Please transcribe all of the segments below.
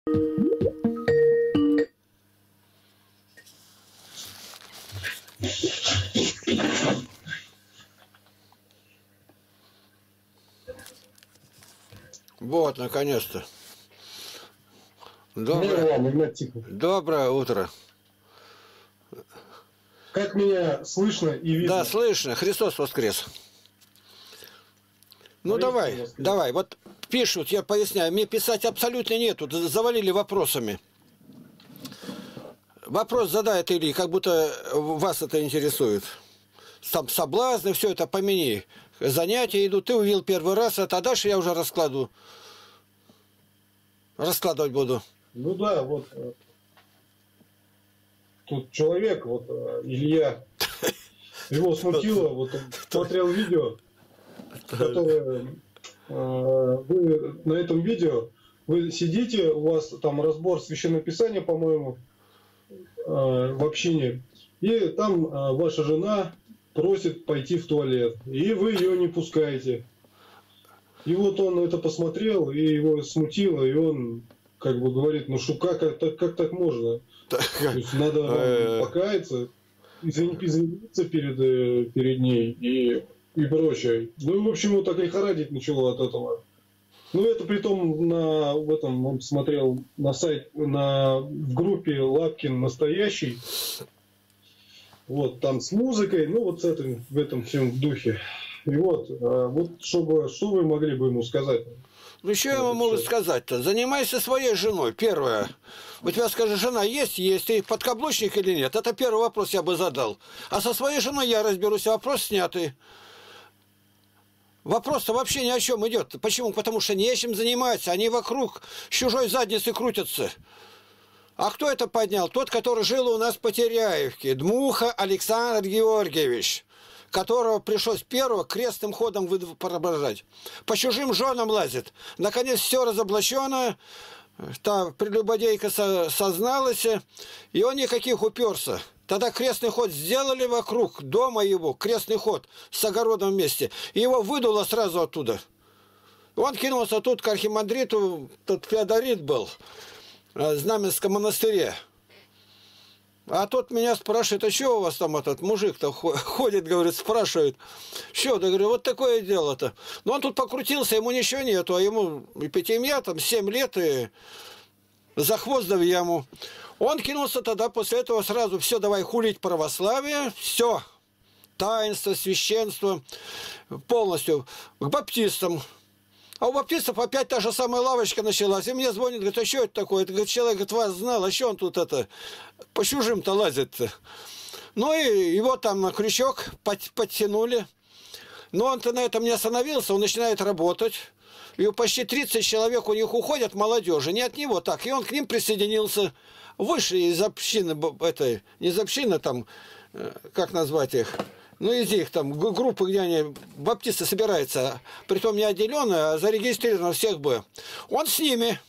Вот, наконец-то. Доброе утро. Как меня слышно и видно? Да, слышно. Христос воскрес. Ну давай. Вот пишут, я поясняю. Мне писать абсолютно нету. Завалили вопросами. Вопрос задает Ильи, как будто вас это интересует. Там соблазны, все это помяни. Занятия идут, ты увидел первый раз, а дальше я уже раскладывать буду. Ну да, вот тут человек, вот Илья, его смутило, вот он смотрел видео, которое вы на этом видео, вы сидите, у вас там разбор Священного Писания, по-моему, в общине, и там ваша жена просит пойти в туалет, и вы ее не пускаете. И вот он это посмотрел, и его смутило, и он как бы говорит, ну что, как так можно? То есть надо вам покаяться, извиниться перед ней и прочее. Ну и в общем вот так лихорадить начало от этого. Ну это притом он смотрел на сайт, в группе Лапкин настоящий. Вот там с музыкой, ну вот в этом всем духе. И вот что вы могли бы ему сказать? Ну, что я ему могу сказать-то? Занимайся своей женой, первое. У тебя, скажи, жена есть? Ты подкаблучник или нет? Это первый вопрос я бы задал. А со своей женой я разберусь, вопрос снятый. Вопрос-то вообще ни о чем идет. Почему? Потому что нечем заниматься. Они вокруг с чужой задницы крутятся. А кто это поднял? Тот, который жил у нас в Потеряевке. Дмуха Александр Георгиевич, которого пришлось первого крестным ходом преображать. По чужим женам лазит. Наконец все разоблачено. Та прелюбодейка созналась, и он никаких уперся. Тогда крестный ход сделали вокруг дома его, крестный ход с огородом вместе. И его выдуло сразу оттуда. Он кинулся тут к архимандриту, тот Феодорит был, в Знаменском монастыре. А тот меня спрашивает, а что у вас там этот мужик-то ходит, говорит, спрашивает. Что? Да говорю, вот такое дело-то. Но он тут покрутился, ему ничего нету, а ему и пятимя, там 7 лет, и за хвост да в яму. Он кинулся тогда после этого сразу, все, давай хулить православие, все, таинство, священство, полностью, к баптистам. А у баптистов опять та же самая лавочка началась. И мне звонит, говорит, а что это такое? Это, говорит, человек, говорит, вас знал, а что он тут по чужим-то лазит-то? Ну и его там на крючок подтянули. Но он-то на этом не остановился, он начинает работать. И почти 30 человек у них уходят, молодежи, не от него так. И он к ним присоединился. Выше из общины, не из общины там, как назвать их? Ну, из их там группы, где они, баптисты, собираются, притом не отделенные, а зарегистрировано всех бы. Он с ними.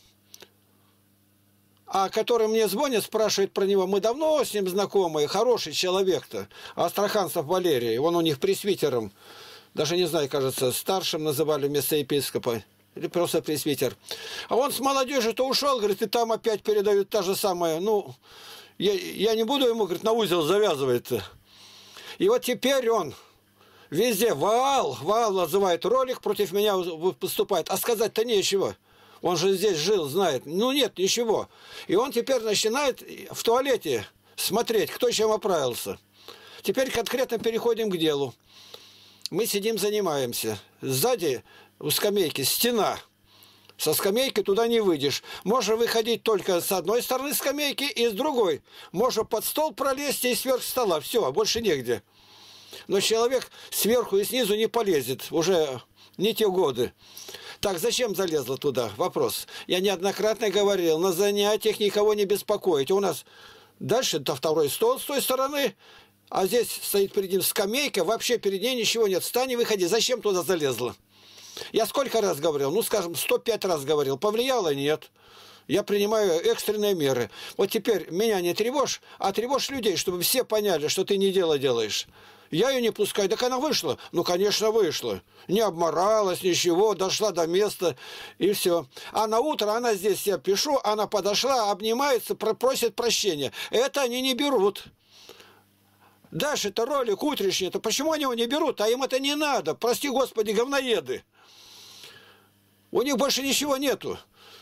А который мне звонит, спрашивает про него, мы давно с ним знакомы, хороший человек-то, Астраханцев Валерий, он у них пресвитером, даже не знаю, кажется, старшим называли вместо епископа, или просто пресвитер. А он с молодежью-то ушел, говорит, и там опять передают та же самая, ну, я не буду ему, говорит, на узел завязывать-то. И вот теперь он везде Ваал называет ролик, против меня поступает. А сказать-то нечего. Он же здесь жил, знает. Ну нет, ничего. И он теперь начинает в туалете смотреть, кто чем оправился. Теперь конкретно переходим к делу. Мы сидим, занимаемся. Сзади у скамейки стена. Со скамейки туда не выйдешь. Можно выходить только с одной стороны скамейки и с другой. Можно под стол пролезть и сверх стола. Все, больше негде. Но человек сверху и снизу не полезет. Уже не те годы. Так, зачем залезла туда? Вопрос. Я неоднократно говорил, на занятиях никого не беспокоить. У нас дальше второй стол с той стороны, а здесь стоит перед ним скамейка, вообще перед ней ничего нет. Встань и выходи. Зачем туда залезла? Я сколько раз говорил? Ну, скажем, 105 раз говорил. Повлияло? Нет. Я принимаю экстренные меры. Вот теперь меня не тревожь, а тревожь людей, чтобы все поняли, что ты не дело делаешь. Я ее не пускаю. Так она вышла? Ну, конечно, вышла. Не обморалась, ничего, дошла до места, и все. А на утро она здесь, я пишу, она подошла, обнимается, просит прощения. Это они не берут. Дальше это ролик утренний, это почему они его не берут? А им это не надо. Прости, Господи, говноеды. У них больше ничего нету.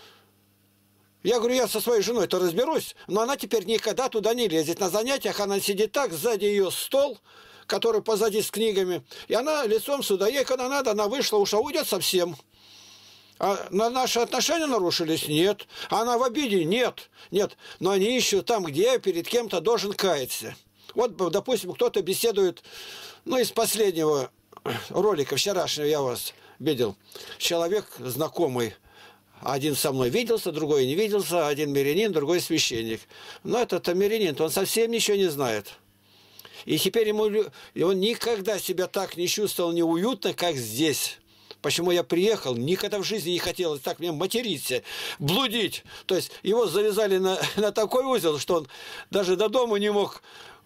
Я говорю, я со своей женой-то разберусь, но она теперь никогда туда не лезет. На занятиях она сидит так, сзади ее стол, который позади с книгами, и она лицом сюда. Ей когда надо, она вышла, ушла, уйдет совсем. А на наши отношения нарушились? Нет. А она в обиде? Нет. Нет. Но они ищут там, где я перед кем-то должен каяться. Вот, допустим, кто-то беседует, ну, из последнего ролика, вчерашнего я вас видел, человек знакомый, один со мной виделся, другой не виделся, один мирянин, другой священник. Но этот мирянин, он совсем ничего не знает. И теперь и он никогда себя так не чувствовал неуютно, как здесь. Почему я приехал, никогда в жизни не хотелось так мне материться, блудить. То есть его завязали на такой узел, что он даже до дома не мог.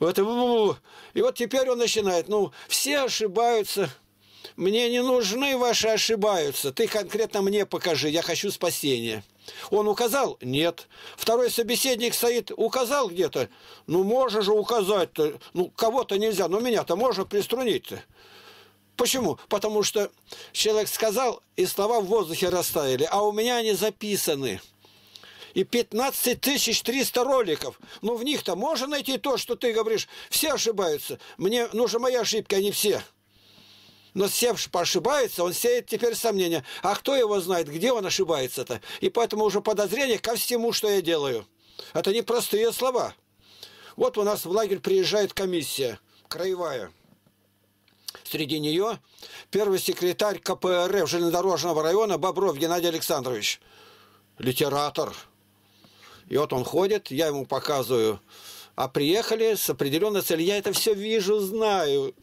И вот теперь он начинает, ну, все ошибаются. Мне не нужны ваши ошибаются. Ты конкретно мне покажи, я хочу спасения. Он указал? Нет. Второй собеседник стоит, указал где-то? Ну, можно же указать-то. Ну, кого-то нельзя, но меня-то можно приструнить-то. Почему? Потому что человек сказал, и слова в воздухе растаяли, а у меня они записаны. И 15 300 роликов. Ну, в них-то можно найти то, что ты говоришь. Все ошибаются. Мне нужны мои ошибки, а не все. Но все ошибаются, он сеет теперь сомнения. А кто его знает, где он ошибается-то? И поэтому уже подозрение ко всему, что я делаю. Это не простые слова. Вот у нас в лагерь приезжает комиссия краевая. Среди нее первый секретарь КПРФ железнодорожного района Бобров Геннадий Александрович. Литератор. И вот он ходит, я ему показываю. А приехали с определенной целью. Я это все вижу, знаю.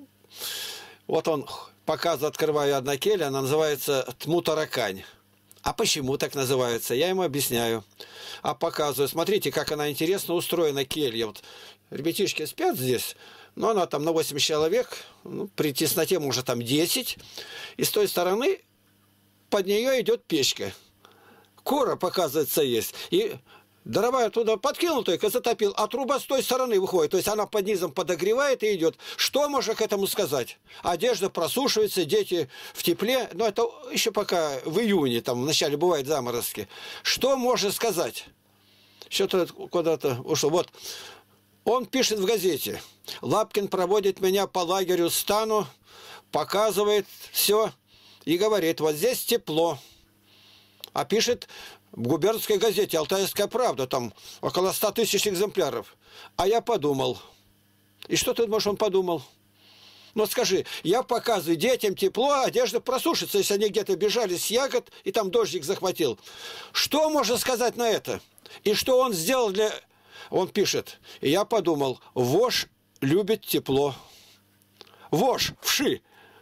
Вот он показывает, открываю одна келья, она называется Тму-Таракань. А почему так называется? Я ему объясняю. А показываю, смотрите, как она интересно устроена, келья. Вот ребятишки спят здесь, но она там на 8 человек, ну, при тесноте может там 10. И с той стороны под нее идет печка. Кора, показывается, есть. И дрова туда подкинул, только затопил, а труба с той стороны выходит. То есть она под низом подогревает и идет. Что можно к этому сказать? Одежда просушивается, дети в тепле. Но это еще пока в июне, там в начале бывают заморозки. Что можно сказать? Что-то куда-то ушло. Вот. Он пишет в газете. Лапкин проводит меня по лагерю, стану, показывает все и говорит, вот здесь тепло. А пишет в губернской газете «Алтайская правда», там около 100 000 экземпляров. А я подумал. И что ты думаешь, он подумал? Ну скажи, я показываю детям тепло, одежда просушится, если они где-то бежали с ягод, и там дождик захватил. Что можно сказать на это? И что он сделал для... Он пишет, и я подумал, вож любит тепло. Вож, вши.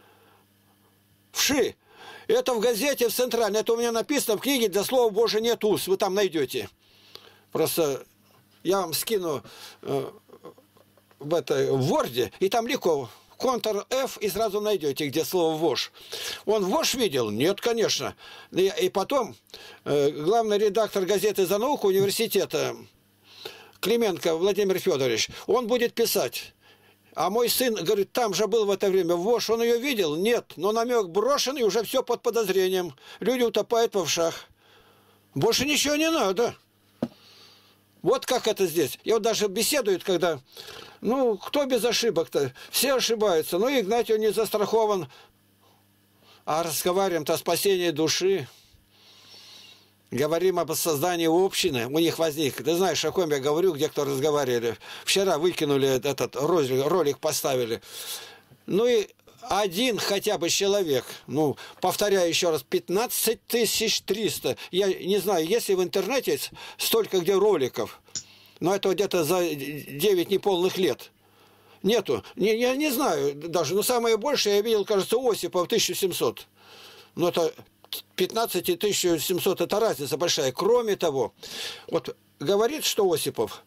Вши. Это в газете, в центральной. Это у меня написано в книге, для слова Божия нет уз. Вы там найдете. Просто я вам скину в Word, и там легко. Ctrl-F, и сразу найдете, где слово «вож». Он «вож» видел? Нет, конечно. И потом главный редактор газеты «За науку» университета Клименко Владимир Федорович, он будет писать. А мой сын, говорит, там же был в это время вож, он ее видел? Нет, но намек брошен, и уже все под подозрением. Люди утопают во вшах. Больше ничего не надо. Вот как это здесь. И вот даже беседуют, когда, ну, кто без ошибок-то? Все ошибаются. Ну, Игнатий, он не застрахован. А разговариваем-то о спасении души. Говорим об создании общины. У них возник. Ты знаешь, о ком я говорю, где кто разговаривали. Вчера выкинули этот ролик, поставили. Ну и один хотя бы человек, ну, повторяю еще раз, 15 300. Я не знаю, есть ли в интернете столько где роликов. Но это где-то за 9 неполных лет. Нету. Я не знаю даже. Но самое большее я видел, кажется, Осипов 1700. Но это... 15 и 1700 это разница большая. Кроме того, вот говорит, что Осипов,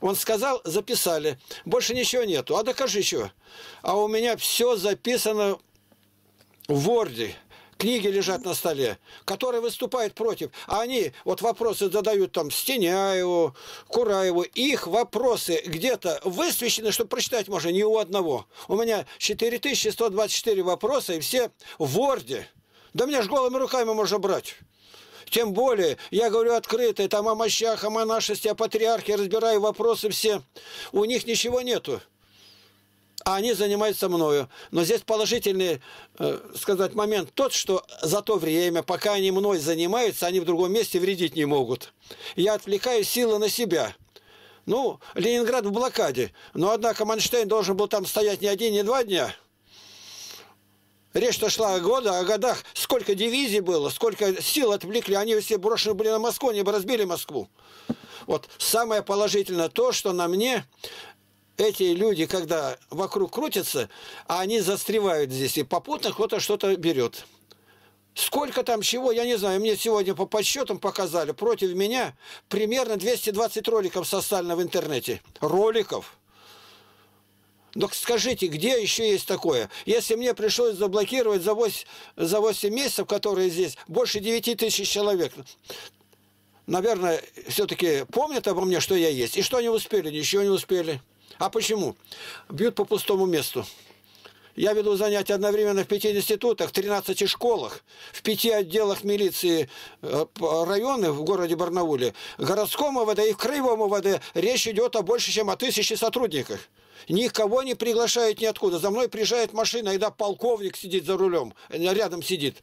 Он сказал, записали. Больше ничего нету. А докажи что. А у меня все записано в Word. Книги лежат на столе, которые выступают против. А они вот вопросы задают там Стеняеву, Кураеву. Их вопросы где-то высвечены, чтобы прочитать можно ни у одного. У меня 4124 вопроса, и все в Word. Да меня ж голыми руками можно брать. Тем более, я говорю открыто, там о мощах, о монашестве, о патриархе, разбираю вопросы все. У них ничего нету. А они занимаются мною. Но здесь положительный, сказать, момент тот, что за то время, пока они мной занимаются, они в другом месте вредить не могут. Я отвлекаю силы на себя. Ну, Ленинград в блокаде. Но, однако, Манштейн должен был там стоять не 1, не 2 дня. Речь-то шла о годах. Сколько дивизий было, сколько сил отвлекли. Они все брошены были на Москву, они бы разбили Москву. Вот самое положительное то, что на мне эти люди, когда вокруг крутятся, а они застревают здесь, и попутно кто-то что-то берет. Сколько там чего, я не знаю. Мне сегодня по подсчетам показали, против меня примерно 220 роликов составлено в интернете. Роликов. Но скажите, где еще есть такое? Если мне пришлось заблокировать за 8 месяцев, которые здесь, больше 9000 человек, наверное, все-таки помнят обо мне, что я есть. И что они успели? Ничего не успели. А почему? Бьют по пустому месту. Я веду занятия одновременно в 5 институтах, 13 школах, в 5 отделах милиции районных в городе Барнауле, городском ОВД и в краевом ОВД. Речь идет о больше, чем о 1000 сотрудниках. Никого не приглашают ниоткуда. За мной приезжает машина, иногда полковник сидит за рулем, рядом сидит.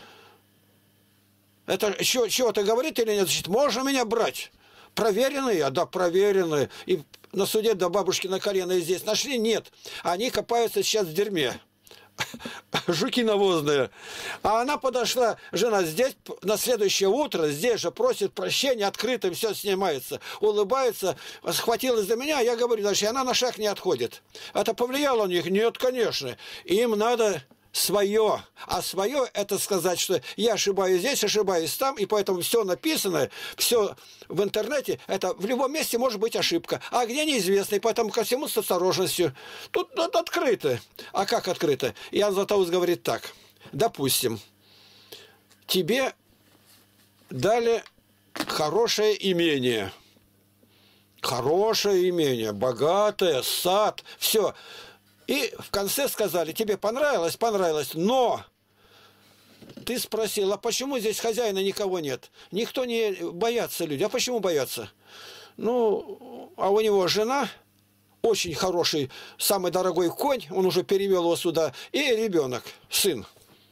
Это чего-то говорит или нет? Значит, можно меня брать? Проверенные? Да, проверенные. И на суде до бабушки на колено и здесь нашли? Нет. Они копаются сейчас в дерьме. Жуки навозные. А она подошла, жена, здесь на следующее утро, здесь же просит прощения, открыто все снимается, улыбается, схватилась за меня, я говорю, значит, она на шаг не отходит. Это повлияло на них? Нет, конечно. Им надо свое. А свое это сказать, что я ошибаюсь здесь, ошибаюсь там, и поэтому все написано, все в интернете, это в любом месте может быть ошибка. А где неизвестно, и поэтому ко всему с осторожностью. Тут открыто. А как открыто? Иоанн Златоуст говорит так. Допустим, тебе дали хорошее имение. Хорошее имение, богатое, сад, все. И в конце сказали, тебе понравилось? Понравилось, но ты спросил, а почему здесь хозяина никого нет? Никто не боятся люди. А почему боятся? Ну, а у него жена, очень хороший, самый дорогой конь, он уже перевел его сюда, и ребенок, сын.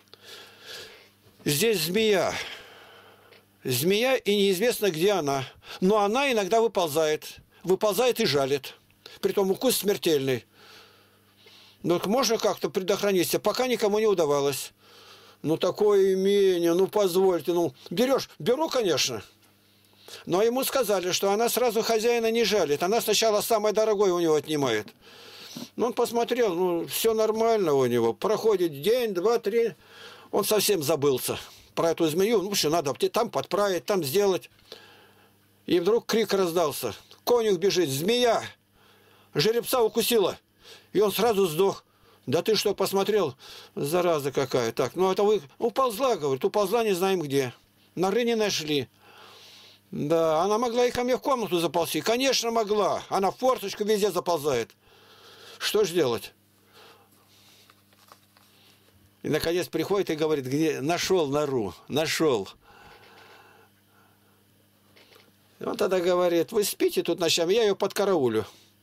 Здесь змея. Змея, и неизвестно, где она. Но она иногда выползает и жалит. Притом укус смертельный. Ну, можно как-то предохраниться, пока никому не удавалось. Ну, такое имение, ну, позвольте, ну, берешь? Беру, конечно. Но ему сказали, что она сразу хозяина не жалит. Она сначала самое дорогое у него отнимает. Ну, он посмотрел, ну, все нормально у него. Проходит день, 2, 3, он совсем забылся про эту змею. Ну, что надо там подправить, там сделать. И вдруг крик раздался. Конюх бежит, змея, жеребца укусила. И он сразу сдох. Да ты что, посмотрел? Зараза какая. Так, ну это вы... Уползла, говорит, уползла не знаем где. Норы не нашли. Да, она могла и ко мне в комнату заползти. Конечно, могла. Она в форточку везде заползает. Что ж делать? И, наконец, приходит и говорит, где... Нашел нору, нашел. И он тогда говорит, вы спите тут ночами, я ее подкараулю.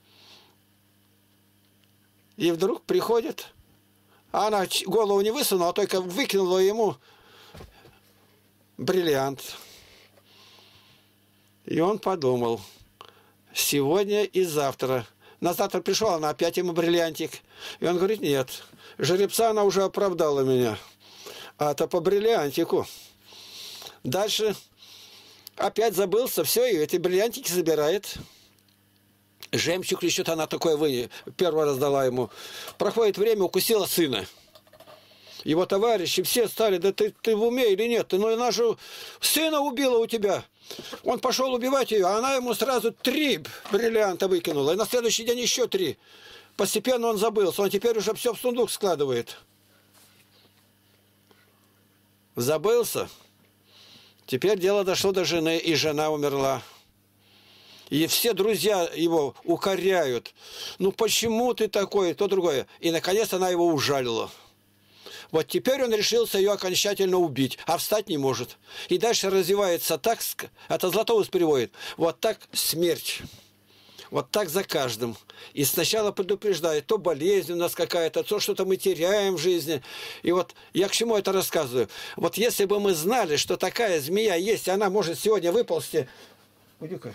И вдруг приходит, а она голову не высунула, а только выкинула ему бриллиант. И он подумал, сегодня и завтра. На завтра пришел, она опять ему бриллиантик. И он говорит, нет, жеребца она уже оправдала меня. А это по бриллиантику. Дальше опять забылся, все, и эти бриллиантики забирает. Жемчуг или что-то она такое первый раз дала ему. Проходит время, укусила сына. Его товарищи все стали, да ты в уме или нет? Ну, она же сына убила у тебя. Он пошел убивать ее, а она ему сразу 3 бриллианта выкинула. И на следующий день еще 3. Постепенно он забылся. Он теперь уже все в сундук складывает. Забылся. Теперь дело дошло до жены, и жена умерла. И все друзья его укоряют. Ну почему ты такой, то другое. И наконец она его ужалила. Вот теперь он решился ее окончательно убить, а встать не может. И дальше развивается так, это Златоуст переводит, вот так смерть. Вот так за каждым. И сначала предупреждает, то болезнь у нас какая-то, то что-то мы теряем в жизни. И вот я к чему это рассказываю? Вот если бы мы знали, что такая змея есть, и она может сегодня выползти... Уйди-ка.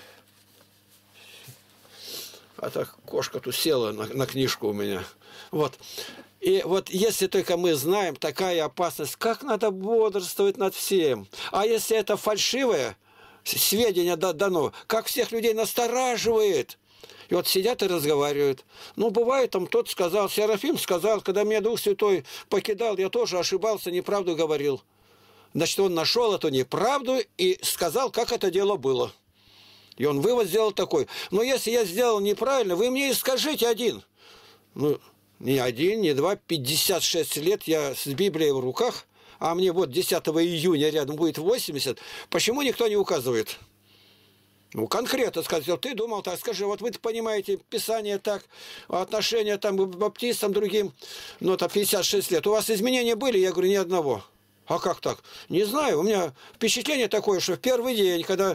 А так кошка тут села на книжку у меня. Вот. И вот если только мы знаем, такая опасность, как надо бодрствовать над всем. А если это фальшивое сведения дано, как всех людей настораживает. И вот сидят и разговаривают. Ну, бывает, там тот сказал, Серафим сказал, когда меня Дух Святой покидал, я тоже ошибался, неправду говорил. Значит, он нашел эту неправду и сказал, как это дело было. И он вывод сделал такой. Но если я сделал неправильно, вы мне и скажите один. Ну, не один, не два, 56 лет я с Библией в руках, а мне вот 10 июня рядом будет 80. Почему никто не указывает? Ну, конкретно сказать, ты думал так, скажи, вот вы понимаете, Писание так, отношения там к баптистам другим, ну, это 56 лет. У вас изменения были? Я говорю, ни одного. А как так? Не знаю, у меня впечатление такое, что в первый день, когда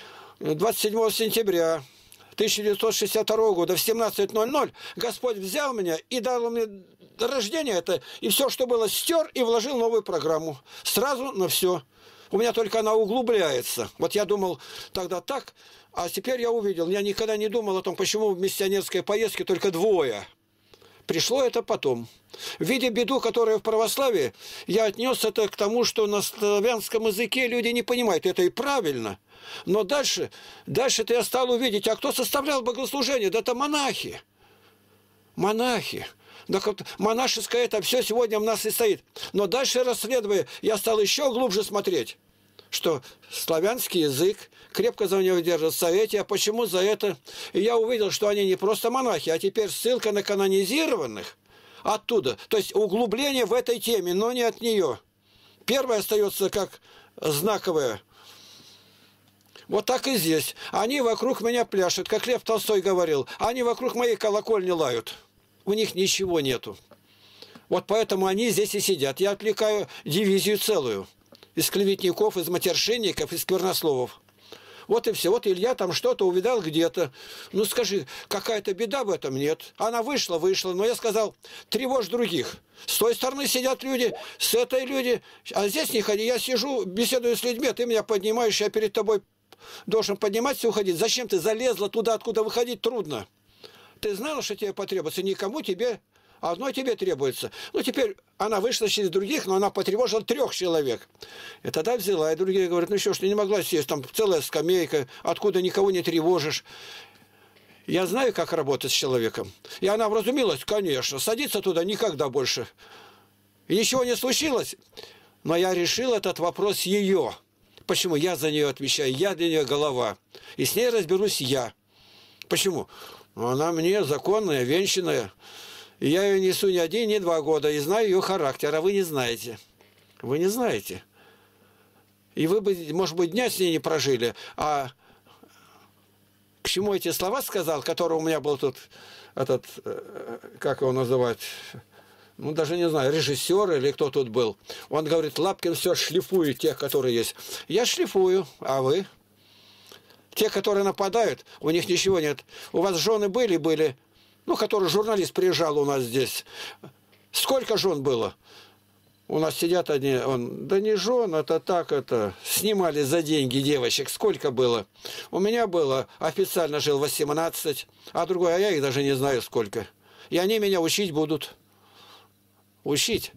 27 сентября 1962 года в 17:00 Господь взял меня и дал мне рождение это, и все, что было, стер и вложил в новую программу. Сразу на все. У меня только она углубляется. Вот я думал тогда так, а теперь я увидел. Я никогда не думал о том, почему в миссионерской поездке только 2. Пришло это потом. Видя беду, которая в православии, я отнес это к тому, что на славянском языке люди не понимают. Это и правильно. Но дальше я стал увидеть, а кто составлял богослужение? Да это монахи. Монахи. Да, монашеское это все сегодня в нас и стоит. Но дальше расследуя, я стал еще глубже смотреть, что славянский язык крепко за него держится. А почему за это? И я увидел, что они не просто монахи, а теперь ссылка на канонизированных оттуда. То есть углубление в этой теме, но не от нее. Первое остается как знаковое. Вот так и здесь. Они вокруг меня пляшут, как Лев Толстой говорил. Они вокруг моей колокольни лают. У них ничего нету. Вот поэтому они здесь и сидят. Я отвлекаю дивизию целую. Из клеветников, из матершинников, из сквернословов. Вот и все. Вот Илья там что-то увидал где-то. Ну скажи, какая-то беда в этом? Нет. Она вышла. Но я сказал, тревожь других. С той стороны сидят люди, с этой люди. А здесь не ходи. Я сижу, беседую с людьми, а ты меня поднимаешь, я перед тобой должен подниматься и уходить. Зачем ты залезла туда, откуда выходить трудно? Ты знала, что тебе потребуется? Никому тебе, одной тебе требуется. Ну, теперь она вышла через других, но она потревожила 3 человек. И тогда взяла, и другие говорят, ну что ж, ты не могла сесть, там целая скамейка, откуда никого не тревожишь. Я знаю, как работать с человеком. И она вразумилась, конечно, садиться туда никогда больше. И ничего не случилось. Но я решил этот вопрос ее. Почему? Я за нее отвечаю, я для нее голова. И с ней разберусь я. Почему? Она мне законная, венчанная. И я ее несу не 1, не 2 года. И знаю ее характер, а вы не знаете. Вы не знаете. И вы бы, может быть, дня с ней не прожили. А к чему эти слова сказал, который у меня был тут, этот, как его называть, ну, даже не знаю, режиссер или кто тут был. Он говорит, Лапкин все шлифует тех, которые есть. Я шлифую, а вы? Те, которые нападают, у них ничего нет. У вас жены были, ну, который журналист приезжал у нас здесь. Сколько жен было? У нас сидят одни, да не жен, это так, это, снимали за деньги девочек. Сколько было? У меня было, официально жил 18, а другой, а я их даже не знаю сколько. И они меня учить будут. Учить.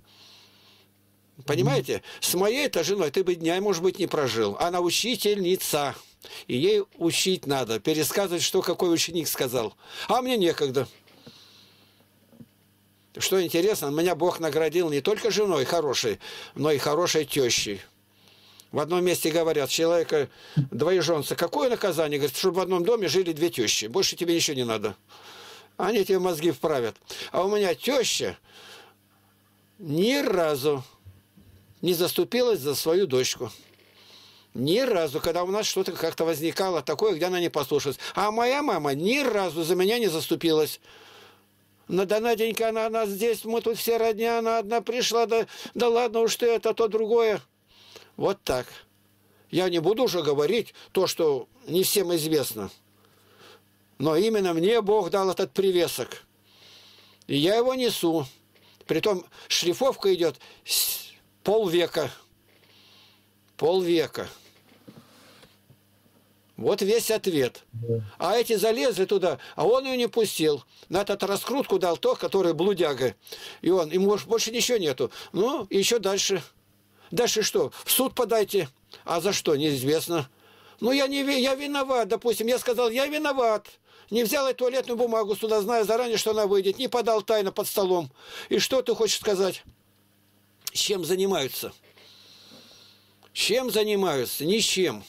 Понимаете? С моей-то женой ты бы дня, может быть, не прожил. Она учительница. И ей учить надо, пересказывать, что какой ученик сказал. А мне некогда. Что интересно, меня Бог наградил не только женой хорошей, но и хорошей тещей. В одном месте говорят, человека двоеженца, какое наказание? Говорит, чтобы в одном доме жили две тещи. Больше тебе ничего не надо. Они тебе мозги вправят. А у меня теща ни разу не заступилась за свою дочку. Ни разу, когда у нас что-то как-то возникало такое, где она не послушалась. А моя мама ни разу за меня не заступилась. Да, Наденька, она здесь, мы тут все родня, она одна пришла, да ладно уж ты, это то другое. Вот так. Я не буду уже говорить то, что не всем известно. Но именно мне Бог дал этот привесок. И я его несу. Притом шлифовка идет полвека. Полвека. Вот весь ответ. А эти залезли туда, а он ее не пустил. На этот раскрутку дал тот, который блудяга. И он, ему больше ничего нету. Ну, и еще дальше. Дальше что? В суд подайте. А за что? Неизвестно. Ну, я виноват, допустим. Я сказал, я виноват. Не взял и туалетную бумагу сюда, зная заранее, что она выйдет. Не подал тайно под столом. И что ты хочешь сказать? Чем занимаются? Чем занимаются? Ничем.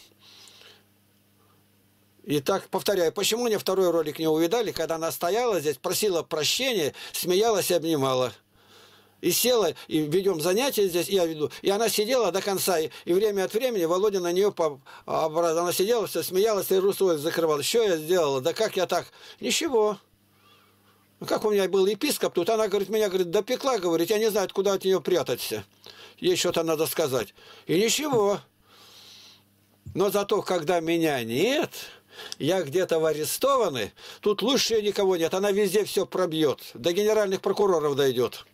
Итак, повторяю, почему мне второй ролик не увидали, когда она стояла здесь, просила прощения, смеялась и обнимала. И села, и ведем занятия здесь, я веду. И она сидела до конца, и время от времени Володя на нее, она сидела, все смеялась, и русой закрывала. Что я сделала? Да как я так? Ничего. Как у меня был епископ тут, она, говорит, меня, говорит, допекла, говорит, я не знаю, куда от нее прятаться. Ей что-то надо сказать. И ничего. Но зато, когда меня нет, я где-то в арестованный, тут лучше никого нет, она везде все пробьет, до генеральных прокуроров дойдет.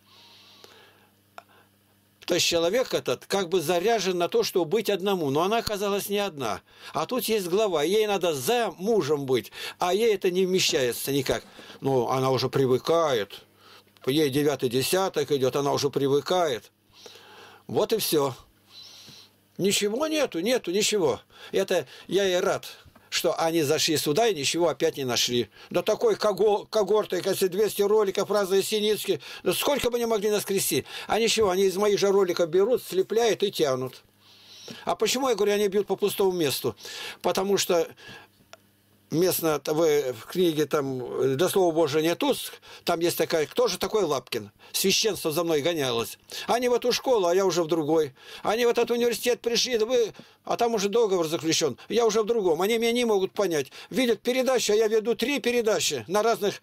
То есть человек этот как бы заряжен на то, чтобы быть одному. Но она оказалась не одна. А тут есть глава. Ей надо за мужем быть. А ей это не вмещается никак. Ну, она уже привыкает. Ей 9-й десяток идет, она уже привыкает. Вот и все. Ничего нету, ничего. Это я и рад, что они зашли сюда и ничего опять не нашли. Да такой когортой, если 200 роликов, разные синицки, да сколько бы они могли наскрести. А ничего, они из моих же роликов берут, слепляют и тянут. А почему, я говорю, они бьют по пустому месту? Потому что местно в книге там «Для слова Божия нет уст», там есть такая, кто же такой Лапкин? Священство за мной гонялось. Они в эту школу, а я уже в другой. Они в этот университет пришли, да вы, а там уже договор заключен. Я уже в другом. Они меня не могут понять. Видят передачи, а я веду 3 передачи на разных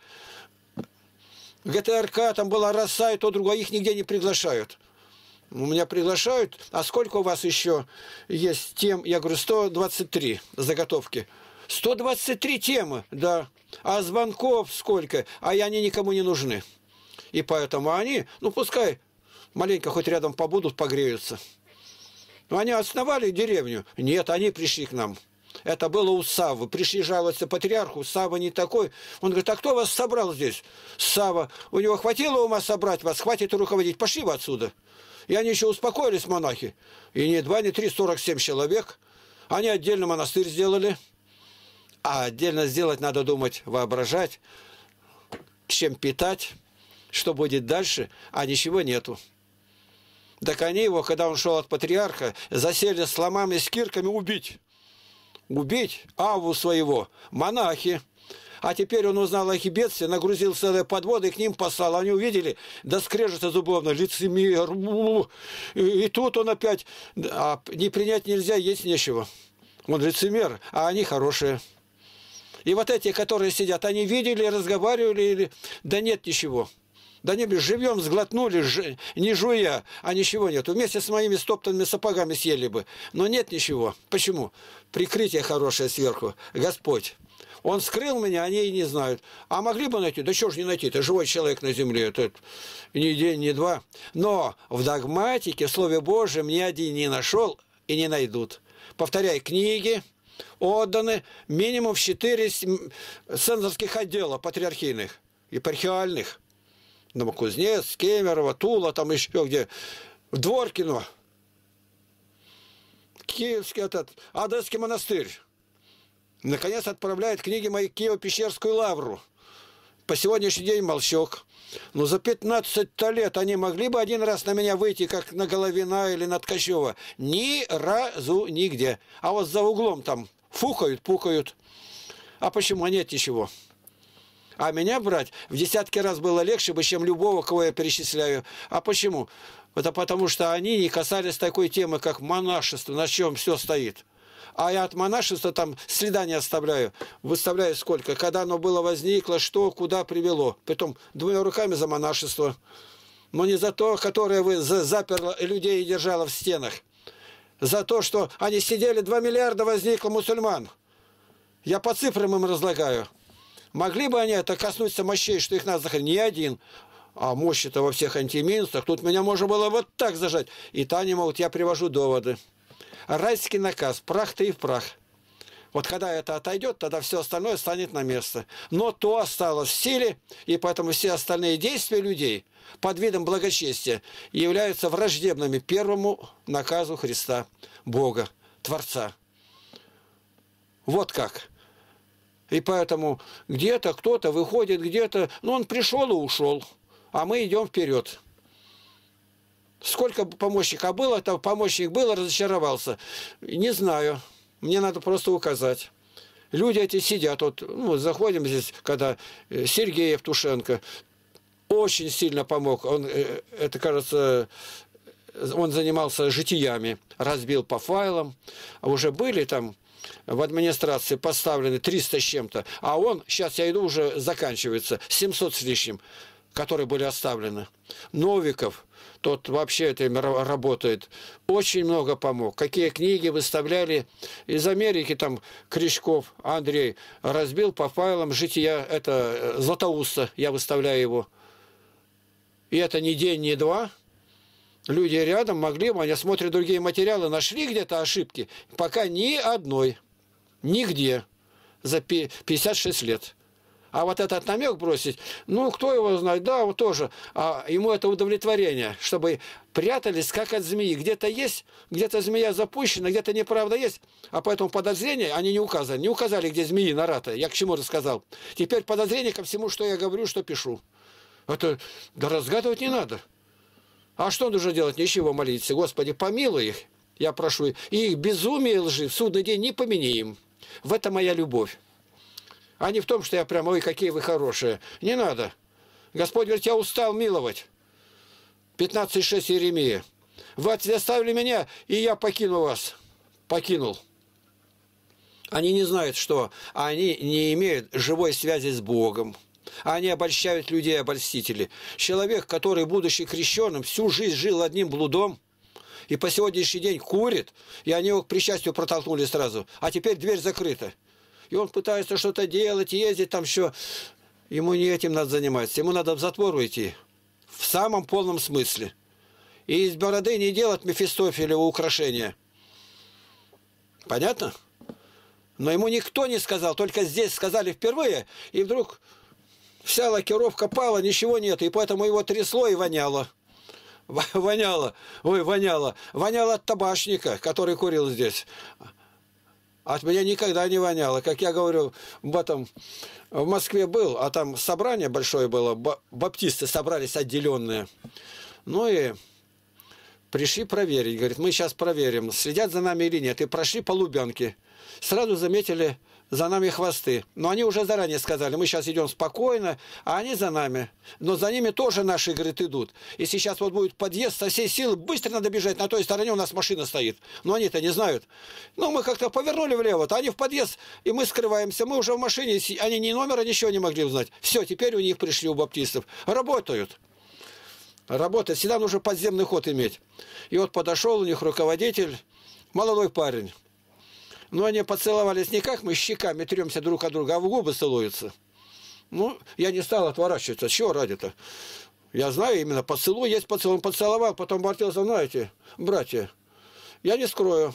ГТРК, там была «Роса» и то другое. Их нигде не приглашают. У меня приглашают. А сколько у вас еще есть тем? Я говорю, 123 заготовки. 123 темы, да. А звонков сколько? А они никому не нужны. И поэтому они, ну пускай маленько хоть рядом побудут, погреются. Но они основали деревню. Нет, они пришли к нам. Это было у Саввы. Пришли жаловаться патриарху. Савва не такой. Он говорит, а кто вас собрал здесь? Савва. У него хватило ума собрать вас, хватит руководить. Пошли вы отсюда. И они еще успокоились, монахи. И не 2, не 3, 47 человек. Они отдельно монастырь сделали. А отдельно сделать надо думать, воображать, чем питать, что будет дальше, а ничего нету. Так они его, когда он шел от патриарха, засели с ломами, с кирками убить. Убить Авву своего, монахи. А теперь он узнал о их бедствии, нагрузил целые подводы и к ним послал. Они увидели, да скрежета зубовно, лицемер. И тут он опять, а не принять нельзя, есть нечего. Он лицемер, а они хорошие. И вот эти, которые сидят, они видели, разговаривали, или... да нет ничего. Да не, живьем сглотнули, не жуя, а ничего нет. Вместе с моими стоптанными сапогами съели бы. Но нет ничего. Почему? Прикрытие хорошее сверху. Господь. Он скрыл меня, они и не знают. А могли бы найти? Да что ж не найти? Это живой человек на земле. Это ни день, ни два. Но в догматике, в Слове Божьем ни один не нашел и не найдут. Повторяй, книги отданы минимум в 4 цензорских отдела патриархийных, епархиальных. Новокузнец, Кемерово, Тула, там еще где. В Дворкино. Киевский этот, Одесский монастырь. Наконец отправляет книги мои в Киево-Пещерскую лавру. по сегодняшний день молчок. Но за 15 лет они могли бы один раз на меня выйти, как на Головина или на Ткачева? Ни разу нигде. А вот за углом там фукают, пукают. А почему? Нет ничего. А меня брать в десятки раз было легче бы, чем любого, кого я перечисляю. А почему? Это потому, что они не касались такой темы, как монашество, на чем все стоит. А я от монашества там следа не оставляю. Выставляю сколько, когда оно было возникло, что, куда привело. Притом двумя руками за монашество. Но не за то, которое вы заперло людей и держало в стенах. За то, что они сидели, 2 миллиарда возникло мусульман. Я по цифрам им разлагаю. Могли бы они это коснуться мощей, что их надо захотеть? Ни один. А мощи-то во всех антиминусах. Тут меня можно было вот так зажать. И то не могут. Я привожу доводы. Райский наказ. Прах ты и в прах. Вот когда это отойдет, тогда все остальное станет на место. Но то осталось в силе, и поэтому все остальные действия людей под видом благочестия являются враждебными первому наказу Христа, Бога, Творца. Вот как. И поэтому где-то кто-то выходит, где-то... Ну, он пришел и ушел, а мы идем вперед. Сколько помощников было, там помощник был, разочаровался. Не знаю. Мне надо просто указать. Люди эти сидят. Вот, ну, заходим здесь, когда Сергей Евтушенко очень сильно помог. Он, это, кажется, он занимался житиями, разбил по файлам. А уже были там... В администрации поставлены 300 с чем-то, а он, сейчас я иду, уже заканчивается, 700 с лишним, которые были оставлены. Новиков, тот вообще этим работает, очень много помог. Какие книги выставляли из Америки, там Крючков Андрей разбил по файлам жития, это Златоуста, я выставляю его. И это не день, не два. Люди рядом могли бы, они смотрят другие материалы, нашли где-то ошибки, пока ни одной, нигде, за 56 лет. А вот этот намек бросить, ну, кто его знает, да, вот тоже, а ему это удовлетворение, чтобы прятались, как от змеи. Где-то есть, где-то змея запущена, где-то неправда есть, а поэтому подозрения они не указали. Не указали, где змеи нарата, я к чему рассказал. Теперь подозрение ко всему, что я говорю, что пишу. Это, да разгадывать не надо. А что нужно делать? Ничего, молиться. Господи, помилуй их, я прошу. И их безумие лжи в судный день не помяни им. В этом моя любовь. А не в том, что я прямо, ой, какие вы хорошие. Не надо. Господь говорит, я устал миловать. 15:6 Иеремия. Вы оставили меня, и я покину вас. Покинул. Они не знают, что они не имеют живой связи с Богом. Они обольщают людей, обольстители. Человек, который, будучи крещенным, всю жизнь жил одним блудом, и по сегодняшний день курит, и они его к причастию протолкнули сразу, а теперь дверь закрыта. И он пытается что-то делать, ездить там еще. Ему не этим надо заниматься, ему надо в затвор уйти. В самом полном смысле. И из бороды не делать Мефистофелева украшения. Понятно? Но ему никто не сказал, только здесь сказали впервые, и вдруг... Вся лакировка пала, ничего нет, и поэтому его трясло и воняло. Воняло, ой, воняло. Воняло от табачника, который курил здесь. От меня никогда не воняло. Как я говорю, в Москве был, а там собрание большое было, баптисты собрались отделенные. Ну и пришли проверить. Говорит, мы сейчас проверим, следят за нами или нет. И прошли по Лубянке. Сразу заметили... За нами хвосты. Но они уже заранее сказали, мы сейчас идем спокойно, а они за нами. Но за ними тоже наши, говорит, идут. И сейчас вот будет подъезд со всей силы, быстро надо бежать, на той стороне у нас машина стоит. Но они-то не знают. Ну, мы как-то повернули влево, они в подъезд, и мы скрываемся. Мы уже в машине, они ни номера, ничего не могли узнать. Все, теперь у них пришли у баптистов. Работают. Работают. Всегда нужно подземный ход иметь. И вот подошел у них руководитель, молодой парень. Но они поцеловались не как мы щеками тремся друг от друга, а в губы целуются. Ну, я не стал отворачиваться. Чего ради-то? Я знаю, именно поцелуй есть поцелуй. Он поцеловал, потом обратился, знаете, братья, я не скрою.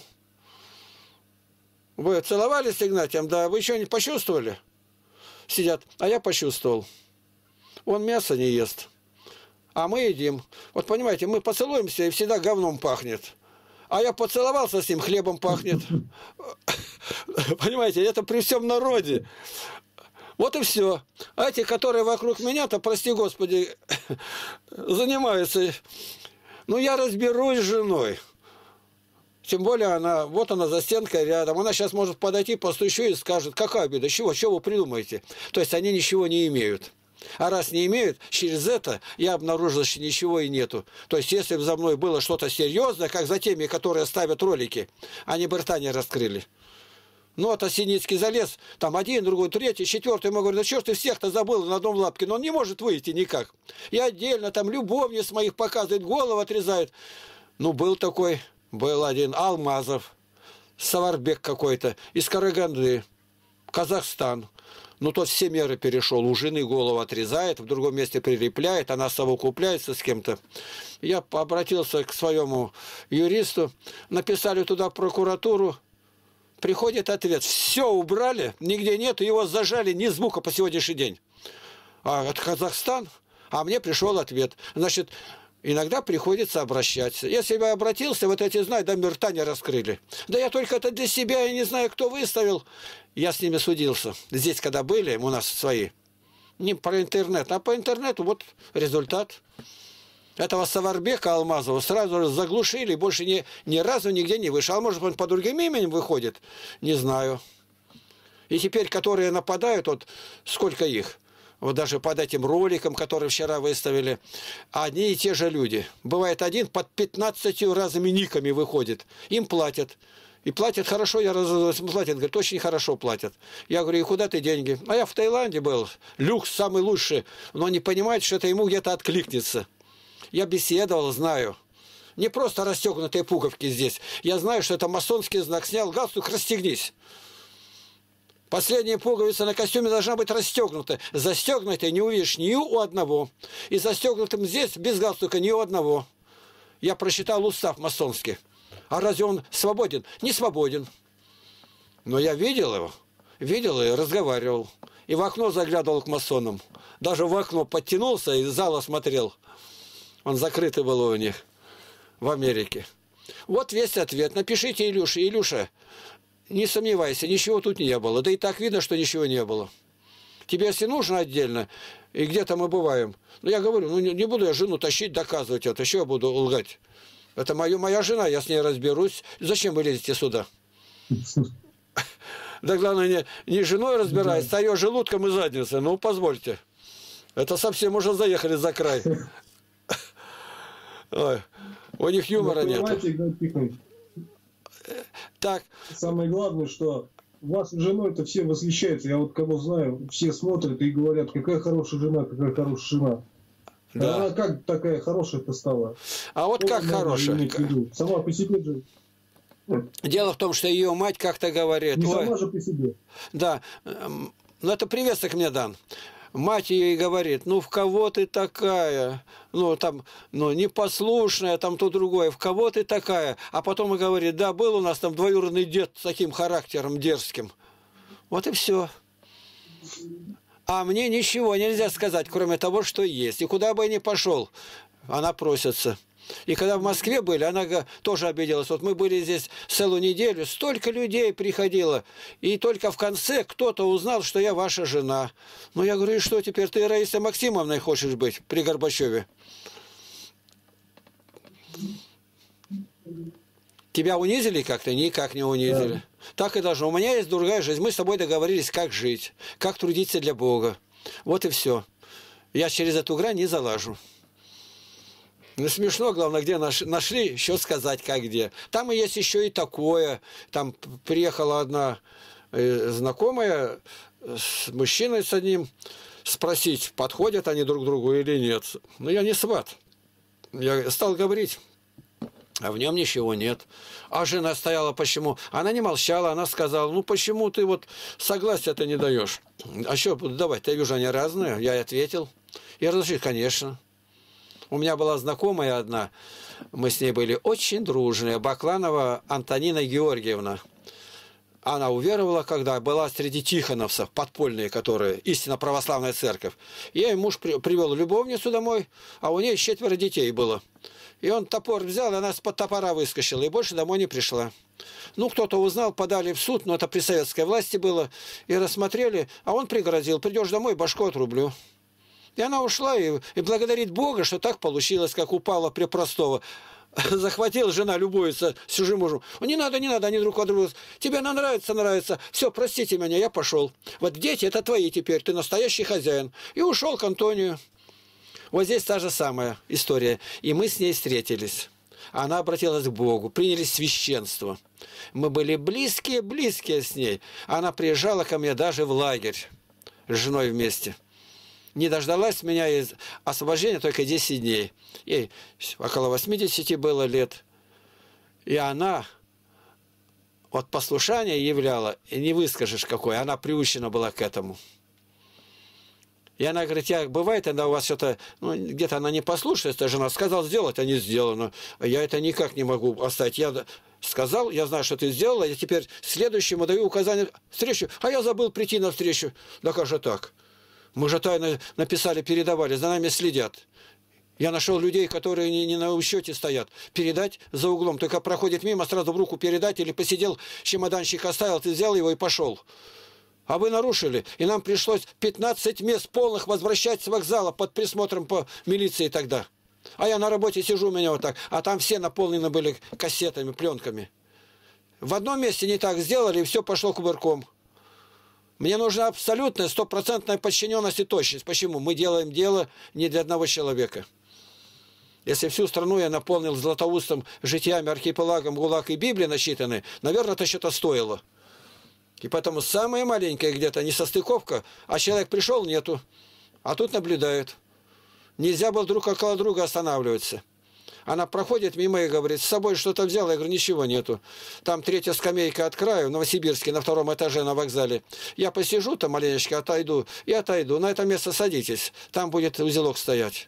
Вы целовались с Игнатием, да, вы еще не почувствовали? Сидят, а я почувствовал. Он мясо не ест, а мы едим. Вот понимаете, мы поцелуемся, и всегда говном пахнет. А я поцеловался с ним, хлебом пахнет. Понимаете, это при всем народе. Вот и все. А эти, которые вокруг меня-то, прости господи, занимаются. Ну, я разберусь с женой. Тем более она, вот она за стенкой рядом. Она сейчас может подойти, постучу и скажет, какая беда, чего вы придумаете? То есть они ничего не имеют. А раз не имеют, через это я обнаружил, что ничего и нету. То есть если бы за мной было что-то серьезное, как за теми, которые ставят ролики, они бы рта не раскрыли. Ну, это Синицкий залез, там один, другой, третий, четвертый. Ему говорят, да черт ты всех-то забыл на одном лапке, но он не может выйти никак. И отдельно там любовниц моих показывает, голову отрезает. Ну, был один Алмазов, Саварбек какой-то, из Караганды, Казахстан. Ну, тот все меры перешел, у жены голову отрезает, в другом месте прилепляет, она совокупляется с кем-то. Я обратился к своему юристу, написали туда в прокуратуру. Приходит ответ, все убрали, нигде нету, его зажали, ни звука по сегодняшний день. А это Казахстан, а мне пришел ответ. Значит, иногда приходится обращаться. Если бы я обратился, вот эти, знаю, да, рта не раскрыли. Да я только это для себя, я не знаю, кто выставил. Я с ними судился. Здесь, когда были, у нас свои. Не про интернет, а по интернету, вот результат. Этого Саварбека Алмазова сразу заглушили, больше ни разу нигде не вышел. А может, он по другим именем выходит? Не знаю. И теперь, которые нападают, вот сколько их? Вот даже под этим роликом, который вчера выставили, одни и те же люди. Бывает один под 15 разными никами выходит. Им платят. И платят хорошо, я разозлился, платят, говорит, очень хорошо платят. Я говорю, и куда ты деньги? А я в Таиланде был, люкс самый лучший, но не понимает, что это ему где-то откликнется. Я беседовал, знаю. Не просто расстегнутые пуговки здесь. Я знаю, что это масонский знак. Снял галстук, расстегнись. Последняя пуговица на костюме должна быть расстегнута. Застегнутой не увидишь ни у одного. И застегнутым здесь, без галстука, ни у одного. Я прочитал устав масонский. А разве он свободен? Не свободен. Но я видел его. Видел и разговаривал. И в окно заглядывал к масонам. Даже в окно подтянулся и из зала смотрел. Он закрытый был у них в Америке. Вот весь ответ. Напишите Илюше. Илюша, не сомневайся, ничего тут не было. Да и так видно, что ничего не было. Тебе, если нужно отдельно, и где-то мы бываем. Ну, я говорю, ну не буду я жену тащить, доказывать это. Еще я буду лгать. Это моя жена, я с ней разберусь. Зачем вы лезете сюда? Да главное, не женой разбирается, а ее желудком и задницей. Ну, позвольте. Это совсем уже заехали за край. Ой, у них юмора нет. Так. Самое главное, что вас с женой-то все восхищаются. Я вот кого знаю, все смотрят и говорят, какая хорошая жена, какая хорошая жена. Да. Она как такая хорошая-то стала? А вот как хорошая? Сама по себе же. Дело в том, что ее мать как-то говорит... Не сама же по себе. Да. Ну, это приветствие мне дан. Мать ей говорит, ну в кого ты такая, ну там, ну непослушная, там то другое, в кого ты такая, а потом и говорит, да, был у нас там двоюродный дед с таким характером дерзким. Вот и все. А мне ничего нельзя сказать, кроме того, что есть. И куда бы я ни пошел, она просится. И когда в Москве были, она тоже обиделась. Вот мы были здесь целую неделю, столько людей приходило. И только в конце кто-то узнал, что я ваша жена. Ну, я говорю, и что теперь, ты Раисой Максимовной хочешь быть при Горбачеве? Тебя унизили как-то? Никак не унизили. Да. Так и должно. У меня есть другая жизнь. Мы с тобой договорились, как жить, как трудиться для Бога. Вот и все. Я через эту грань не залажу. Ну, смешно, главное, где нашли, еще сказать, как где. Там и есть еще и такое. Там приехала одна знакомая с мужчиной с одним спросить, подходят они друг другу или нет. Но я не сват. Я стал говорить, а в нем ничего нет. А жена стояла, почему? Она не молчала, она сказала, ну почему ты вот согласия-то не даешь? А что буду давать? Я вижу, они разные. Я и ответил. И разрешил, конечно. У меня была знакомая одна, мы с ней были очень дружные, Бакланова Антонина Георгиевна. Она уверовала, когда была среди тихоновцев, подпольные, которые, истинно православная церковь. Ей муж привел любовницу домой, а у нее 4 детей было. И он топор взял, и она с-под топора выскочила, и больше домой не пришла. Ну, кто-то узнал, подали в суд, но это при советской власти было, и рассмотрели, а он пригрозил: придешь домой, башку отрублю. И она ушла, и благодарит Бога, что так получилось, как у Павла Препростого. Захватила жена, любуется с чужим мужем. Не надо, не надо, они друг от друга. Тебе нравится, нравится. Все, простите меня, я пошел. Вот дети, это твои теперь, ты настоящий хозяин. И ушел к Антонию. Вот здесь та же самая история. И мы с ней встретились. Она обратилась к Богу, приняли священство. Мы были близкие с ней. Она приезжала ко мне даже в лагерь с женой вместе. Не дождалась меня из освобождения только 10 дней. Ей около 80 было лет. И она вот послушание являла, и не выскажешь какой, она приучена была к этому. И она говорит: я, бывает, когда у вас что-то, ну, где-то она не послушается, жена сказала сделать, а не сделано. Я это никак не могу оставить. Я сказал, я знаю, что ты сделала, я теперь следующему даю указание встречу, а я забыл прийти на встречу. Да как же так? Мы же тайно написали, передавали, за нами следят. Я нашел людей, которые не на учете стоят. Передать за углом. Только проходит мимо, сразу в руку передать, или посидел, чемоданчик оставил, ты взял его и пошел. А вы нарушили. И нам пришлось 15 мест полных возвращать с вокзала под присмотром по милиции тогда. А я на работе сижу, у меня вот так. А там все наполнены были кассетами, пленками. В одном месте не так сделали, и все пошло кувырком. Мне нужна абсолютная, стопроцентная подчиненность и точность. Почему? Мы делаем дело не для одного человека. Если всю страну я наполнил златоустом житиями, архипелагом, ГУЛАГ и Библии насчитаны, наверное, это что-то стоило. И поэтому самое маленькое где-то несостыковка, а человек пришел, нету. А тут наблюдают. Нельзя было друг около друга останавливаться. Она проходит мимо и говорит: с собой что-то взяла? Я говорю: ничего нету. Там 3-я скамейка от края, в Новосибирске, на 2-м этаже на вокзале. Я посижу там маленечко, отойду и отойду. На это место садитесь, там будет узелок стоять.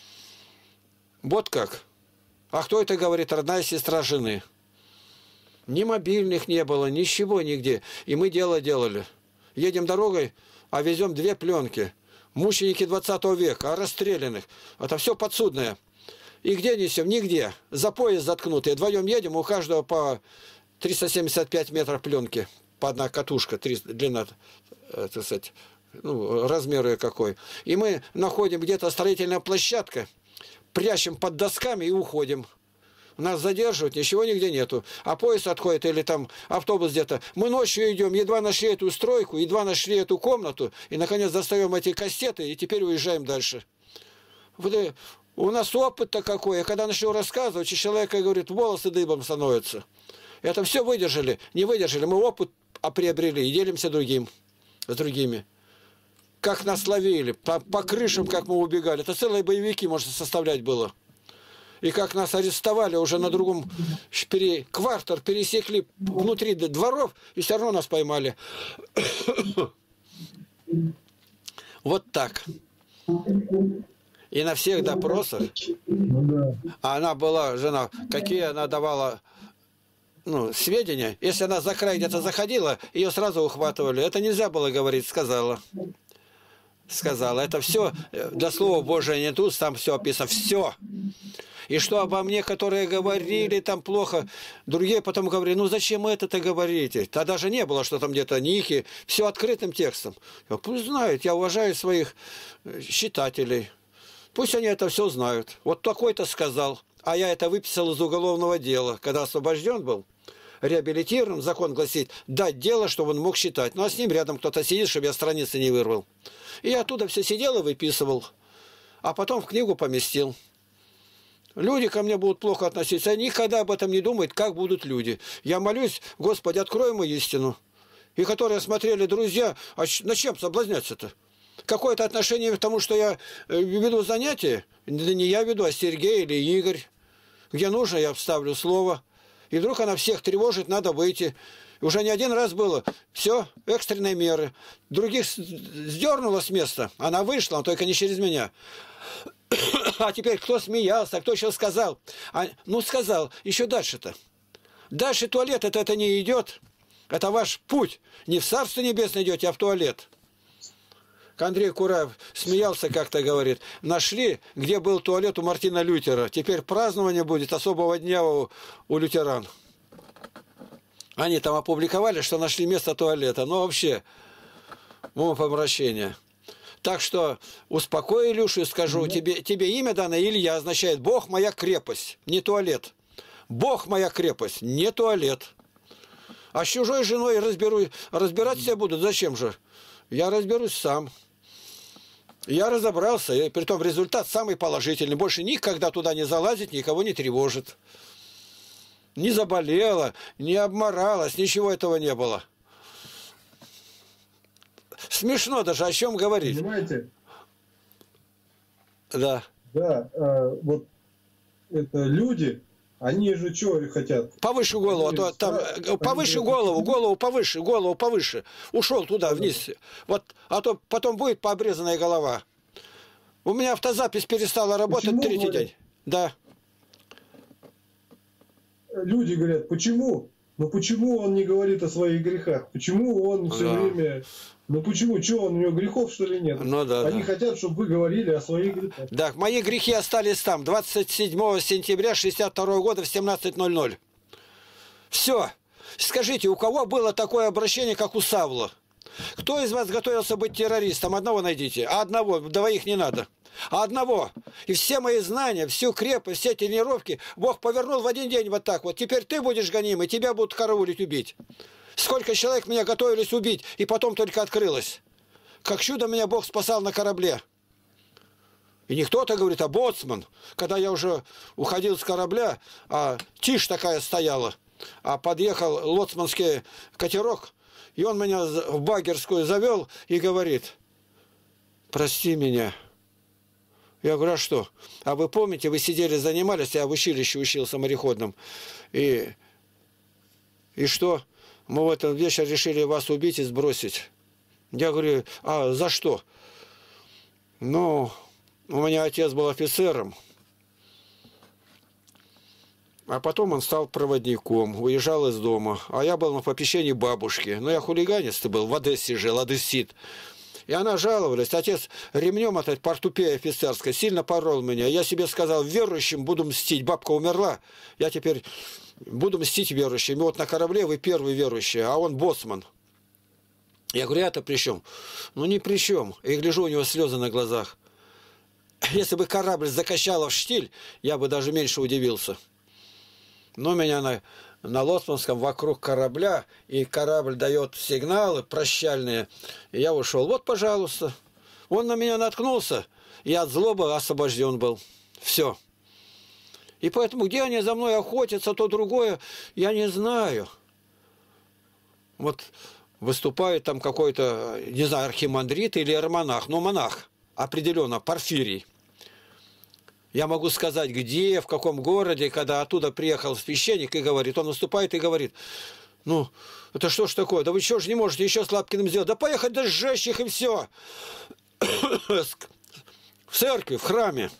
Вот как. А кто это говорит? Родная сестра жены. Ни мобильных не было, ничего нигде. И мы дело делали. Едем дорогой, а везем 2 пленки. Мученики 20 века, а расстрелянных. Это все подсудное. И где несем? Нигде. За пояс заткнутые. Вдвоем едем, у каждого по 375 метров пленки. По одна катушка, длина, так сказать, ну, размер какой. И мы находим где-то строительная площадка, прячем под досками и уходим. Нас задерживают, ничего нигде нету. А поезд отходит или там автобус где-то. Мы ночью идем, едва нашли эту стройку, едва нашли эту комнату, и, наконец, достаем эти кассеты, и теперь уезжаем дальше. У нас опыт-то какой. А когда начал рассказывать, человек говорит, волосы дыбом становятся. Это все выдержали, не выдержали. Мы опыт приобрели и делимся с другими. Как нас ловили, по крышам, как мы убегали. Это целые боевики, можно составлять было. И как нас арестовали уже на другом квартал, пересекли внутри дворов, и все равно нас поймали. Вот так. И на всех допросах, а она была, жена, какие она давала сведения, если она за край где-то заходила, ее сразу ухватывали. Это нельзя было говорить, сказала. Сказала. Это все для слова Божия не тут, там все описано. Все. И что обо мне, которые говорили там плохо, другие потом говорили, ну зачем это-то говорите? Тогда же не было, что там где-то ники, все открытым текстом. Пусть знают, я уважаю своих читателей. Пусть они это все знают. Вот такой-то сказал, а я это выписал из уголовного дела. Когда освобожден был, реабилитирован, закон гласит, дать дело, чтобы он мог считать. Ну а с ним рядом кто-то сидит, чтобы я страницы не вырвал. И я оттуда все сидел и выписывал. А потом в книгу поместил. Люди ко мне будут плохо относиться. Они никогда об этом не думают, как будут люди. Я молюсь, Господи, открой ему истину. И которые смотрели друзья, а на чем соблазняться-то? Какое-то отношение к тому, что я веду занятия? Не я веду, а Сергей или Игорь. Где нужно, я вставлю слово. И вдруг она всех тревожит, надо выйти. Уже не один раз было. Все, экстренные меры. Других сдернула с места. Она вышла, но только не через меня. А теперь кто смеялся, кто еще сказал? Сказал. Еще дальше-то. Дальше туалет это не идет. Это ваш путь. Не в Царство Небесное идете, а в туалет. Андрей Кураев смеялся как-то, говорит, нашли, где был туалет у Мартина Лютера. Теперь празднование будет особого дня у лютеран. Они там опубликовали, что нашли место туалета. Но вообще, умопомрачение. Так что успокой, Илюшу, скажу, тебе имя данное Илья означает «Бог моя крепость», не туалет. Бог моя крепость, не туалет. А с чужой женой разбираться будут, зачем же? Я разберусь сам. Я разобрался, и притом результат самый положительный. Больше никогда туда не залазит, никого не тревожит. Не заболела, не обморалась, ничего этого не было. Смешно даже, о чем говорить. Понимаете? Да. Да, вот это люди, они же что хотят? Повыше голову, а то там, повыше голову повыше. Ушел туда, вниз. Вот, а то потом будет пообрезанная голова. У меня автозапись перестала работать. Почему, третий день. Да. Люди говорят, почему? Ну почему он не говорит о своих грехах? Почему он все время... Ну почему? Что, он у него грехов, что ли, нет? Ну, да, Они хотят, чтобы вы говорили о своих грехах. Да, мои грехи остались там. 27 сентября 1962 года в 17:00. Все. Скажите, у кого было такое обращение, как у Савла? Кто из вас готовился быть террористом? Одного найдите. А одного, двоих не надо. А одного. И все мои знания, всю крепость, все тренировки Бог повернул в один день вот так вот. Теперь ты будешь гоним, и тебя будут караулить, убить. Сколько человек меня готовились убить, и потом только открылось. Как чудо меня Бог спасал на корабле. И не кто-то говорит, а боцман. Когда я уже уходил с корабля, а тишь такая стояла, а подъехал лоцманский катерок, и он меня в багерскую завел и говорит, прости меня. Я говорю, а что? А вы помните, вы сидели, занимались, я в училище учился мореходным. И что? Мы в этот вечер решили вас убить и сбросить. Я говорю, а за что? Ну, у меня отец был офицером. А потом он стал проводником, уезжал из дома. А я был на попечении бабушки. Но я хулиганистый был, в Одессе жил, одессит. И она жаловалась. Отец ремнем от портупея офицерской сильно порол меня. Я себе сказал, верующим буду мстить. Бабка умерла, я теперь буду мстить верующим. И вот на корабле вы первый верующий, а он боцман. Я говорю, я-то при чем? Ну, ни при чем. И гляжу, у него слезы на глазах. Если бы корабль закачало в штиль, я бы даже меньше удивился. Но меня на лоцманском вокруг корабля, и корабль дает сигналы прощальные, и я ушел. Вот, пожалуйста. Он на меня наткнулся, и от злобы освобожден был. Все. И поэтому, где они за мной охотятся, то другое, я не знаю. Вот выступает там какой-то, не знаю, архимандрит или иеромонах, но монах, определенно, Порфирий. Я могу сказать, где, в каком городе, когда оттуда приехал священник и говорит, он выступает и говорит, ну, это что ж такое, да вы что ж не можете еще с Лапкиным сделать, да поехать, да сжечь их и все. В церкви, в храме.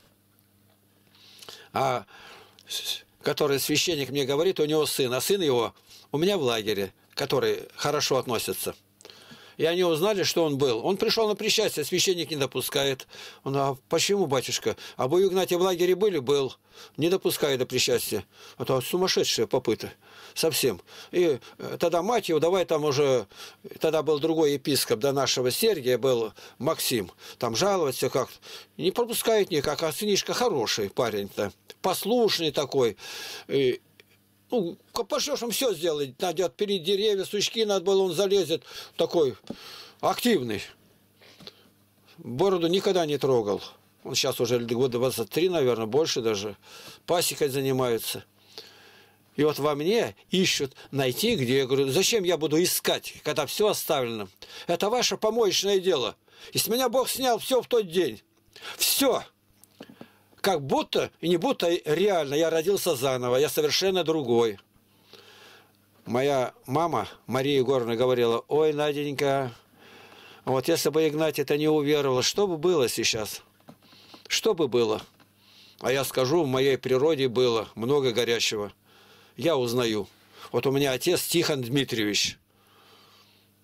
А который священник мне говорит, у него сын, а сын его у меня в лагере, который хорошо относится. И они узнали, что он был. Он пришел на причастие, священник не допускает. Он, а почему, батюшка? А вы, Игнатий, в лагере были? Был. Не допускает до причастия. Это сумасшедшие попыты. Совсем. И тогда мать его, давай там уже... Тогда был другой епископ до нашего Сергия, был Максим. Там жаловаться как-то. Не пропускает никак, а сынишка хороший парень-то. Послушный такой. И, ну, пошлешь, он все сделает. Надо отпилить деревья, сучки надо было, он залезет. Такой активный. Бороду никогда не трогал. Он сейчас уже года 23, наверное, больше даже. Пасекой занимается. И вот во мне ищут найти, где я говорю, зачем я буду искать, когда все оставлено? Это ваше помоечное дело. И с меня Бог снял все в тот день. Все. Как будто, и не будто реально, я родился заново, я совершенно другой. Моя мама, Мария Егоровна, говорила, ой, Наденька, вот если бы Игнатий это не уверовал, что бы было сейчас? Что бы было? А я скажу, в моей природе было много горячего. Я узнаю. Вот у меня отец Тихон Дмитриевич.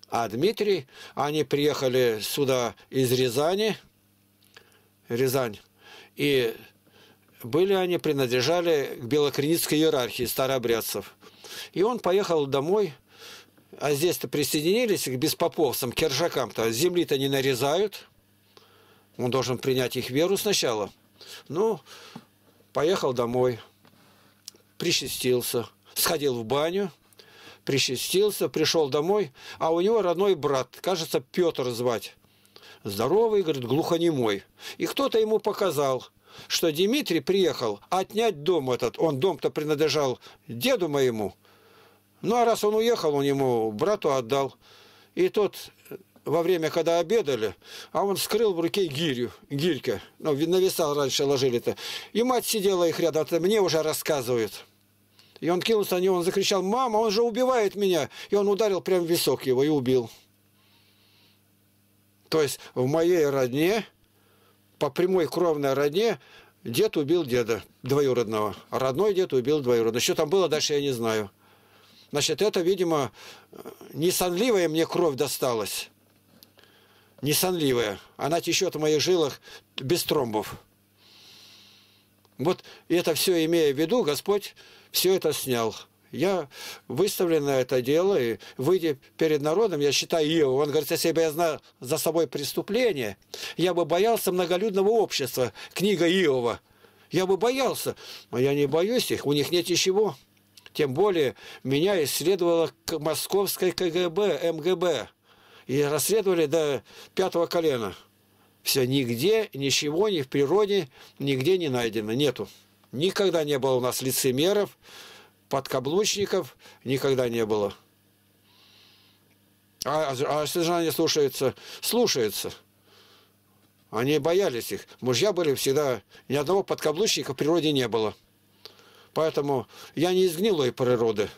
А Дмитрий, они приехали сюда из Рязани, Рязань, и принадлежали к белокреницкой иерархии старообрядцев. И он поехал домой, а здесь-то присоединились к беспоповцам, к кержакам-то. Земли-то не нарезают. Он должен принять их веру сначала. Ну, поехал домой, причастился, сходил в баню, причастился, пришел домой, а у него родной брат, кажется, Петр звать. Здоровый, говорит, глухонемой. И кто-то ему показал, что Дмитрий приехал отнять дом этот. Дом-то принадлежал деду моему. Ну, а раз он уехал, он ему брату отдал. И тот во время, когда обедали, а он вскрыл в руке гирька. Ну, на веса раньше ложили-то. И мать сидела их рядом, это мне уже рассказывают. И он кинулся на него, он закричал: «Мама, он же убивает меня!» И он ударил прямо в висок его и убил. То есть в моей родне, по прямой кровной родне, дед убил деда двоюродного. А родной дед убил двоюродного. Что там было дальше, я не знаю. Значит, это, видимо, не сонливая мне кровь досталась. Не сонливая. Она течет в моих жилах без тромбов. Вот это все имея в виду, Господь все это снял. Я выставлен на это дело, и выйдя перед народом, я считаю Иова. Он говорит, если бы я знал за собой преступление, я бы боялся многолюдного общества. Книга Иова. Я бы боялся. Но я не боюсь их, у них нет ничего. Тем более меня исследовала московская КГБ, МГБ. И расследовали до 5-го колена. Все, нигде, ничего, ни в природе, нигде не найдено. Нету. Никогда не было у нас лицемеров, подкаблучников, никогда не было. А содержание слушается? Слушается. Они боялись их. Мужья были всегда, ни одного подкаблучника в природе не было. Поэтому я не из гнилой природы.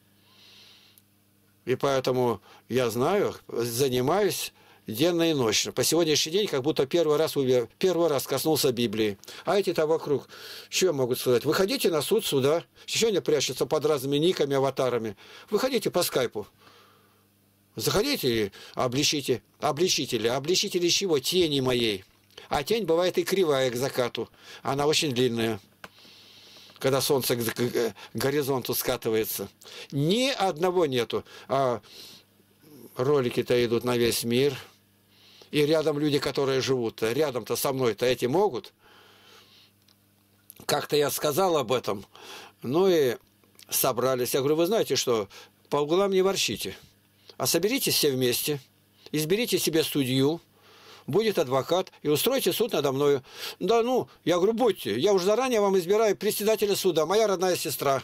И поэтому я знаю, занимаюсь денно и ночно. По сегодняшний день как будто первый раз коснулся Библии. А эти-то вокруг, что могут сказать? Выходите на суд суда. Еще не прячутся под разными никами, аватарами. Выходите по скайпу. Заходите и обличите. Обличители. Обличители чего? Тени моей. А тень бывает и кривая к закату. Она очень длинная. Когда солнце к горизонту скатывается. Ни одного нету. А ролики-то идут на весь мир. И рядом люди, которые живут-то, рядом-то со мной-то эти могут. Как-то я сказал об этом. Ну и собрались. Я говорю, вы знаете что, по углам не ворчите. А соберитесь все вместе, изберите себе судью, будет адвокат, и устройте суд надо мною. Да ну, я говорю, будьте, я уже заранее вам избираю председателя суда, моя родная сестра.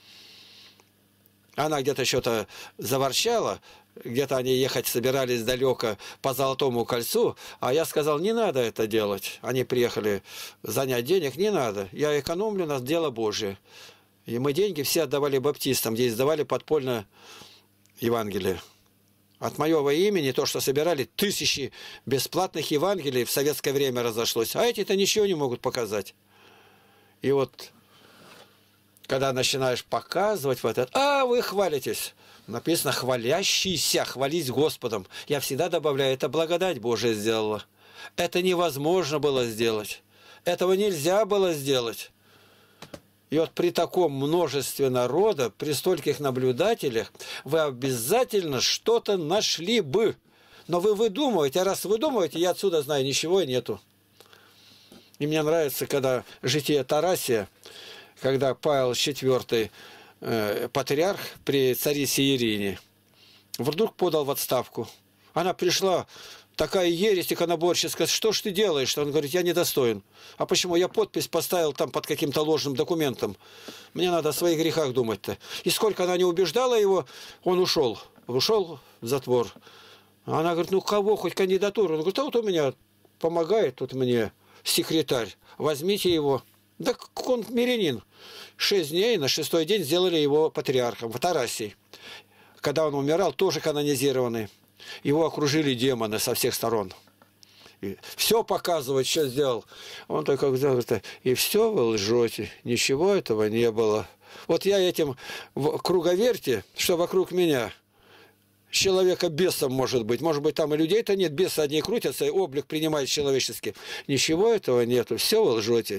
Она где-то что-то заворчала, где-то они ехать собирались далеко по Золотому кольцу, а я сказал, не надо это делать. Они приехали занять денег, не надо, я экономлю на дело Божие. И мы деньги все отдавали баптистам, где издавали подпольно Евангелие. От моего имени то, что собирали, тысячи бесплатных Евангелий в советское время разошлось. А эти-то ничего не могут показать. И вот, когда начинаешь показывать вот это, вы хвалитесь. Написано, хвалящийся, хвались Господом. Я всегда добавляю, это благодать Божия сделала. Это невозможно было сделать. Этого нельзя было сделать. И вот при таком множестве народа, при стольких наблюдателях, вы обязательно что-то нашли бы. Но вы выдумываете, а раз выдумываете, я отсюда знаю, ничего и нету. И мне нравится, когда житие Тарасия, когда Павел IV, патриарх при царице Ирине, вдруг подал в отставку. Она пришла, такая ересь иконоборческая, что ж ты делаешь? Он говорит, я недостоин. А почему? Я подпись поставил там под каким-то ложным документом. Мне надо о своих грехах думать-то. И сколько она не убеждала его, он ушел. Ушел в затвор. Она говорит, ну кого, хоть кандидатуру? Он говорит, а вот у меня помогает тут мне секретарь. Возьмите его. Да он мирянин. 6 дней, на 6-й день сделали его патриархом, в Тарасий. Когда он умирал, тоже канонизированный. Его окружили демоны со всех сторон. И все показывает, что сделал. Он только взял, и все вы лжете. Ничего этого не было. Вот я этим в круговерте, что вокруг меня, человека бесом может быть. Может быть, там и людей-то нет, бесы одни крутятся, и облик принимает человеческий. Ничего этого нету, все вы лжете.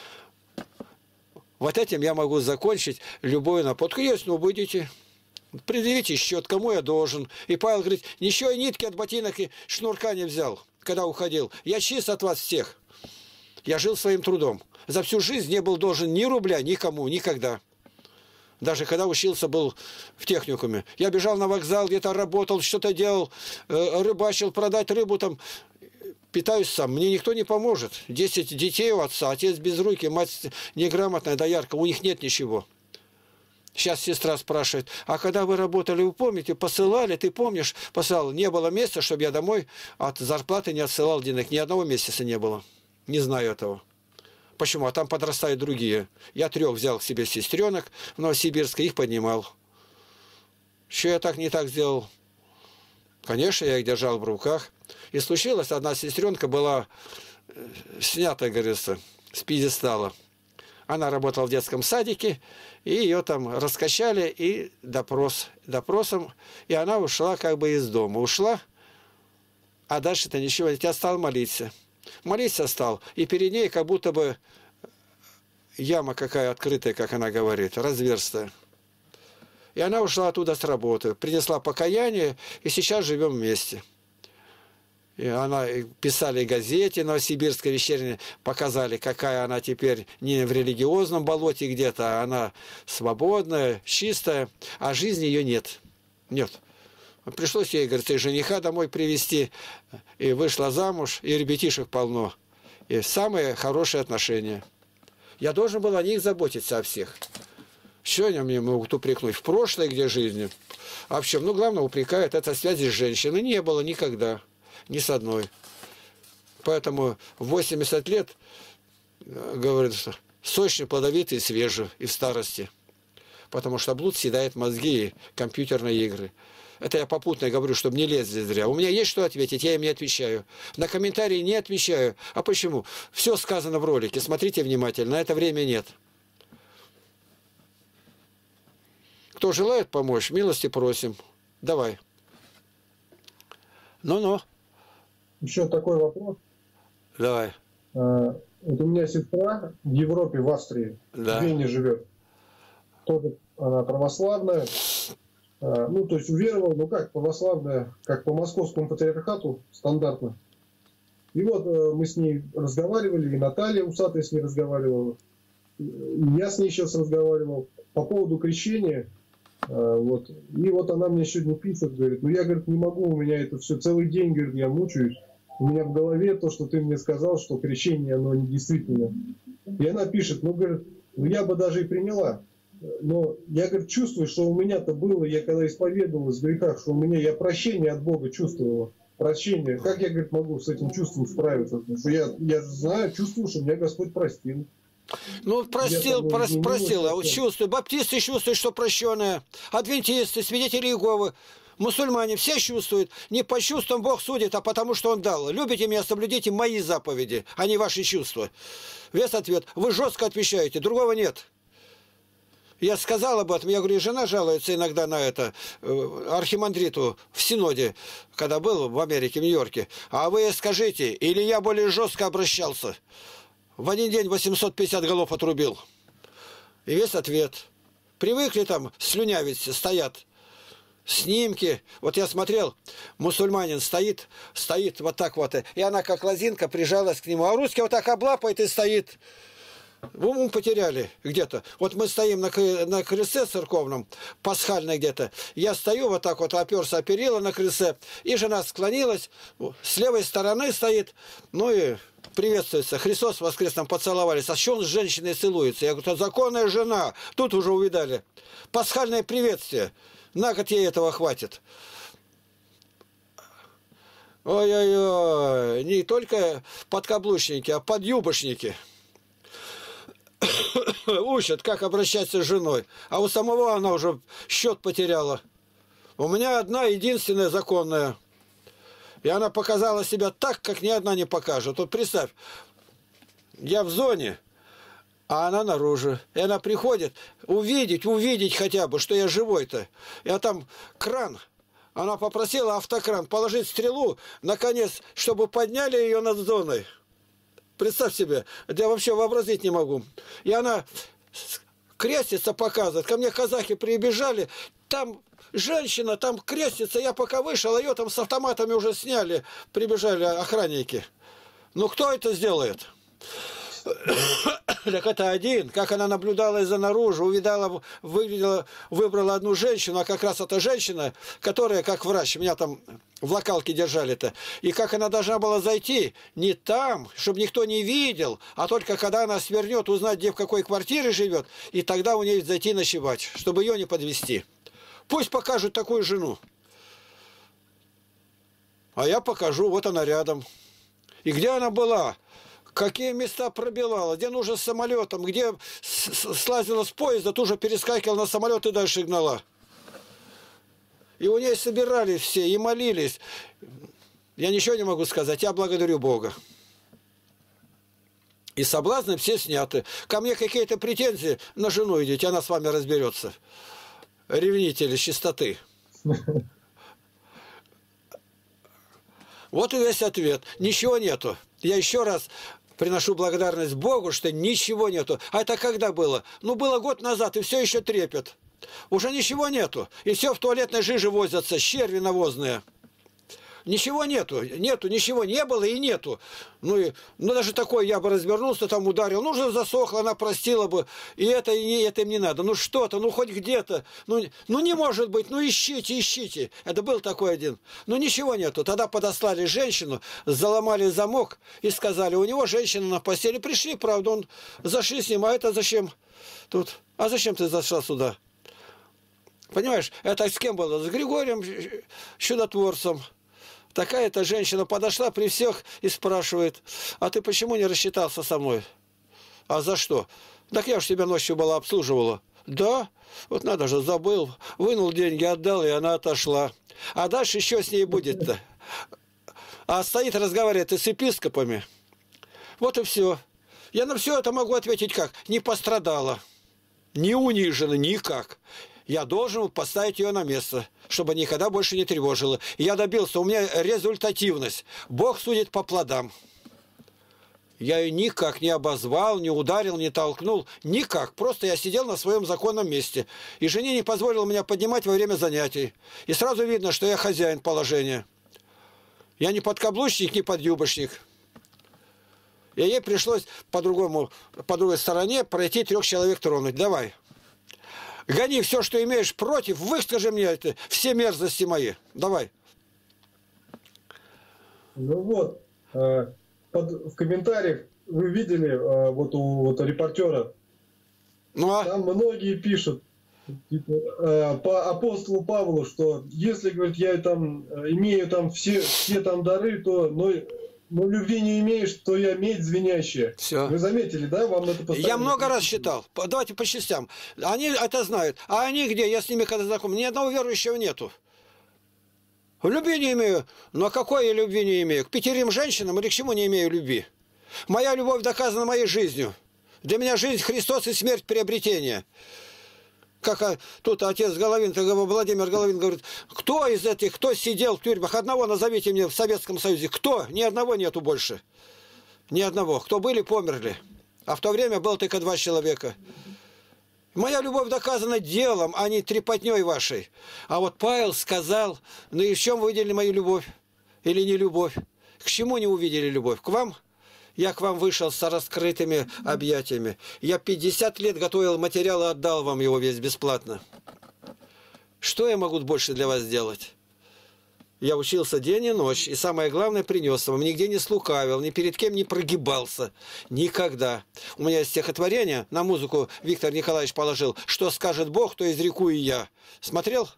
Вот этим я могу закончить любую нападку. Есть, ну, будете. Предъявите счет, кому я должен. И Павел говорит, ничего и нитки от ботинок и шнурка не взял, когда уходил. Я чист от вас всех. Я жил своим трудом. За всю жизнь не был должен ни рубля никому, никогда. Даже когда учился, был в техникуме. Я бежал на вокзал, где-то работал, что-то делал, рыбачил, продать рыбу там. Питаюсь сам, мне никто не поможет. 10 детей у отца, отец без руки, мать неграмотная, доярка, у них нет ничего. Сейчас сестра спрашивает, а когда вы работали, вы помните, посылали, ты помнишь, посылал? Не было месяца, чтобы я домой от зарплаты не отсылал денег. Ни одного месяца не было. Не знаю этого. Почему? А там подрастают другие. Я 3 взял к себе сестренок в Новосибирске, их поднимал. Что я так не так сделал? Конечно, я их держал в руках. И случилось, одна сестренка была снята, говорится, с пьедестала. Она работала в детском садике, и ее там раскачали, и допросом, и она ушла как бы из дома. Ушла, а дальше-то ничего, я стал молиться. Молиться стал, и перед ней как будто бы яма какая открытая, как она говорит, разверстая. И она ушла оттуда с работы, принесла покаяние, и сейчас живем вместе. И она писали в газете «Новосибирская вечерняя», показали, какая она теперь не в религиозном болоте где-то, а она свободная, чистая, а жизни ее нет. Нет. Пришлось ей, говорит, и жениха домой привезти, и вышла замуж, и ребятишек полно. И самые хорошие отношения. Я должен был о них заботиться, о всех. Что они мне могут упрекнуть? В прошлое, где жизнь? А в чем? Ну, главное, упрекают, это связи с женщиной. Не было никогда. Ни с одной. Поэтому в 80 лет, говорят, сочный, плодовитый, свежий и в старости. Потому что блуд съедает мозги и компьютерные игры. Это я попутно говорю, чтобы не лезть зря. У меня есть что ответить, я им не отвечаю. На комментарии не отвечаю. А почему? Все сказано в ролике. Смотрите внимательно. На это время нет. Кто желает помочь, милости просим. Давай. Ну-ну. Еще такой вопрос. Давай. Вот у меня сестра в Европе, в Австрии, в Вене живет. Тоже она православная. Ну, то есть уверовала, ну как, православная, как по московскому патриархату, стандартно. И вот мы с ней разговаривали, и Наталья Усатая с ней разговаривала. И я с ней сейчас разговаривал по поводу крещения. Вот. И вот она мне сегодня пишет, говорит, ну я, говорит, не могу, у меня это все целый день, говорит, я мучаюсь. У меня в голове то, что ты мне сказал, что крещение, оно не действительно. И она пишет, ну, говорит, ну я бы даже и приняла. Но я, говорит, чувствую, что у меня-то было, я когда исповедовалась в грехах, что у меня, я прощение от Бога чувствовала. Прощение. Как я, говорит, могу с этим чувством справиться? Потому что я знаю, чувствую, что меня Господь простил. Ну, простил, а вот чувствую. Баптисты чувствуют, что прощенное. Адвентисты, свидетели Иеговы, мусульмане, все чувствуют. Не по чувствам Бог судит, а потому что Он дал. Любите меня, соблюдите мои заповеди, а не ваши чувства. Весь ответ. Вы жестко отвечаете, другого нет. Я сказал об этом, я говорю, жена жалуется иногда на это архимандриту в Синоде, когда был в Америке, в Нью-Йорке. А вы скажите, или я более жестко обращался? В один день 850 голов отрубил. И весь ответ. Привыкли там слюнявить, стоят снимки. Вот я смотрел, мусульманин стоит вот так вот. И она как лозинка прижалась к нему. А русский вот так облапает и стоит. Ум потеряли где-то. Вот мы стоим на крыльце церковном, пасхальной где-то. Я стою вот так вот, оперся о перила на крыльце. И жена склонилась, с левой стороны стоит. Ну и приветствуется. Христос воскресном поцеловались. А что он с женщиной целуется? Я говорю, это законная жена. Тут уже увидали. Пасхальное приветствие. На год ей этого хватит. Ой-ой-ой. Не только подкаблучники, а подюбошники. Учат, как обращаться с женой. А у самого она уже счет потеряла. У меня одна единственная законная. И она показала себя так, как ни одна не покажет. Вот представь, я в зоне, а она наружу. И она приходит увидеть хотя бы, что я живой-то. Я там кран, Она попросила автокран положить стрелу, наконец, чтобы подняли ее над зоной. Представь себе, я вообще вообразить не могу. И она крестится, показывает. Ко мне казахи прибежали, там женщина, там крестится. Я пока вышел, ее там с автоматами уже сняли. Прибежали охранники. Ну, кто это сделает? Так это один, как она наблюдала из-за наружу, увидала, выглядела, выбрала одну женщину, а как раз эта женщина, которая, как врач, меня там в локалке держали-то, и как она должна была зайти, не там, чтобы никто не видел, а только когда она свернет, узнать, где в какой квартире живет, и тогда у нее зайти ночевать, чтобы ее не подвести. Пусть покажут такую жену. А я покажу, вот она рядом. И где она была? Какие места пробивала, где нужно с самолетом, где слазила с поезда, тут же перескакивала на самолет и дальше гнала. И у нее собирались все, и молились. Я ничего не могу сказать, я благодарю Бога. И соблазны все сняты. Ко мне какие-то претензии, на жену идите, она с вами разберется. Ревнители чистоты. Вот и весь ответ. Ничего нету. Я еще раз приношу благодарность Богу, что ничего нету. А это когда было? Ну, было год назад, и все еще трепет. Уже ничего нету. И все в туалетной жиже возятся, черви навозные. Ничего нету. Нету, ничего не было и нету. Ну, даже такой я бы развернулся, там ударил. Ну, уже засохло, она простила бы. И это им не надо. Ну, что-то, ну, хоть где-то. Ну, не может быть. Ну, ищите, ищите. Это был такой один. Ну, ничего нету. Тогда подослали женщину, заломали замок и сказали, у него женщина на постели. Пришли, правда, он зашли с ним. А это зачем тут? А зачем ты зашла сюда? Понимаешь, это с кем было? С Григорием Чудотворцем. Такая-то женщина подошла при всех и спрашивает, а ты почему не рассчитался со мной? А за что? Так я уж тебя ночью была обслуживала. Да? Вот надо же, забыл. Вынул деньги, отдал, и она отошла. А дальше еще с ней будет-то. А стоит, разговаривает и с епископами. Вот и все. Я на все это могу ответить как? Не пострадала. Не унижена, никак. Я должен поставить ее на место, чтобы никогда больше не тревожила. И я добился, у меня результативность. Бог судит по плодам. Я ее никак не обозвал, не ударил, не толкнул. Никак. Просто я сидел на своем законном месте. И жене не позволил меня поднимать во время занятий. И сразу видно, что я хозяин положения. Я не подкаблучник, не подюбочник. И ей пришлось по другой стороне пройти 3 человек тронуть. Давай. Гони все, что имеешь против, выскажи мне это, все мерзости мои. Давай. Ну вот, в комментариях вы видели вот у репортера, ну, там многие пишут по апостолу Павлу, что если, говорит, я там имею там все там дары, то но любви не имеешь, то я медь звенящая. Все. Вы заметили, да? Вам это постоянно... Я много раз считал. Давайте по частям. Они это знают. А они где? Я с ними когда знаком. Ни одного верующего нету. Любви не имею. Но какой я любви не имею? К 5 женщинам или к чему не имею любви? Моя любовь доказана моей жизнью. Для меня жизнь Христос и смерть приобретение. Как тут отец Головин, Владимир Головин говорит, кто из этих, кто сидел в тюрьмах, одного назовите мне в Советском Союзе, кто? Ни одного нету больше. Ни одного. Кто были, померли. А в то время было только 2 человека. Моя любовь доказана делом, а не трепотней вашей. А вот Павел сказал, ну и в чем вы видели мою любовь? Или не любовь? К чему не увидели любовь? К вам? Я к вам вышел с раскрытыми объятиями. Я 50 лет готовил материал и отдал вам его весь бесплатно. Что я могу больше для вас сделать? Я учился день и ночь, и самое главное принес вам. Нигде не слукавил, ни перед кем не прогибался. Никогда. У меня есть стихотворение, на музыку Виктор Николаевич положил. Что скажет Бог, то изреку и я. Смотрел?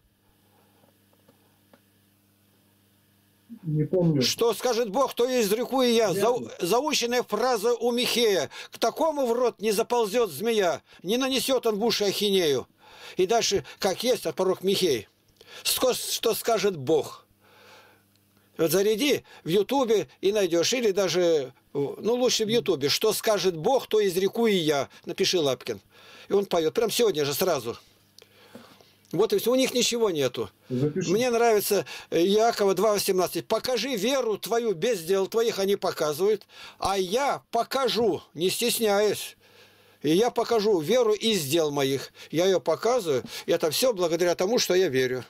Не помню. Что скажет Бог, то изреку и я. Заученная фраза у Михея. К такому в рот не заползет змея, не нанесет он в уши ахинею. И дальше, как есть, от пророк Михей. Что скажет Бог? Вот заряди в Ютубе и найдешь. Или даже, ну лучше в Ютубе. Что скажет Бог, то изреку и я. Напиши Лапкин. И он поет. Прям сегодня же сразу. Вот и все, у них ничего нету. Запиши. Мне нравится Иакова 2:18. Покажи веру твою без дел твоих, они показывают, а я покажу, не стесняясь. И я покажу веру из дел моих. Я ее показываю, и это все благодаря тому, что я верю.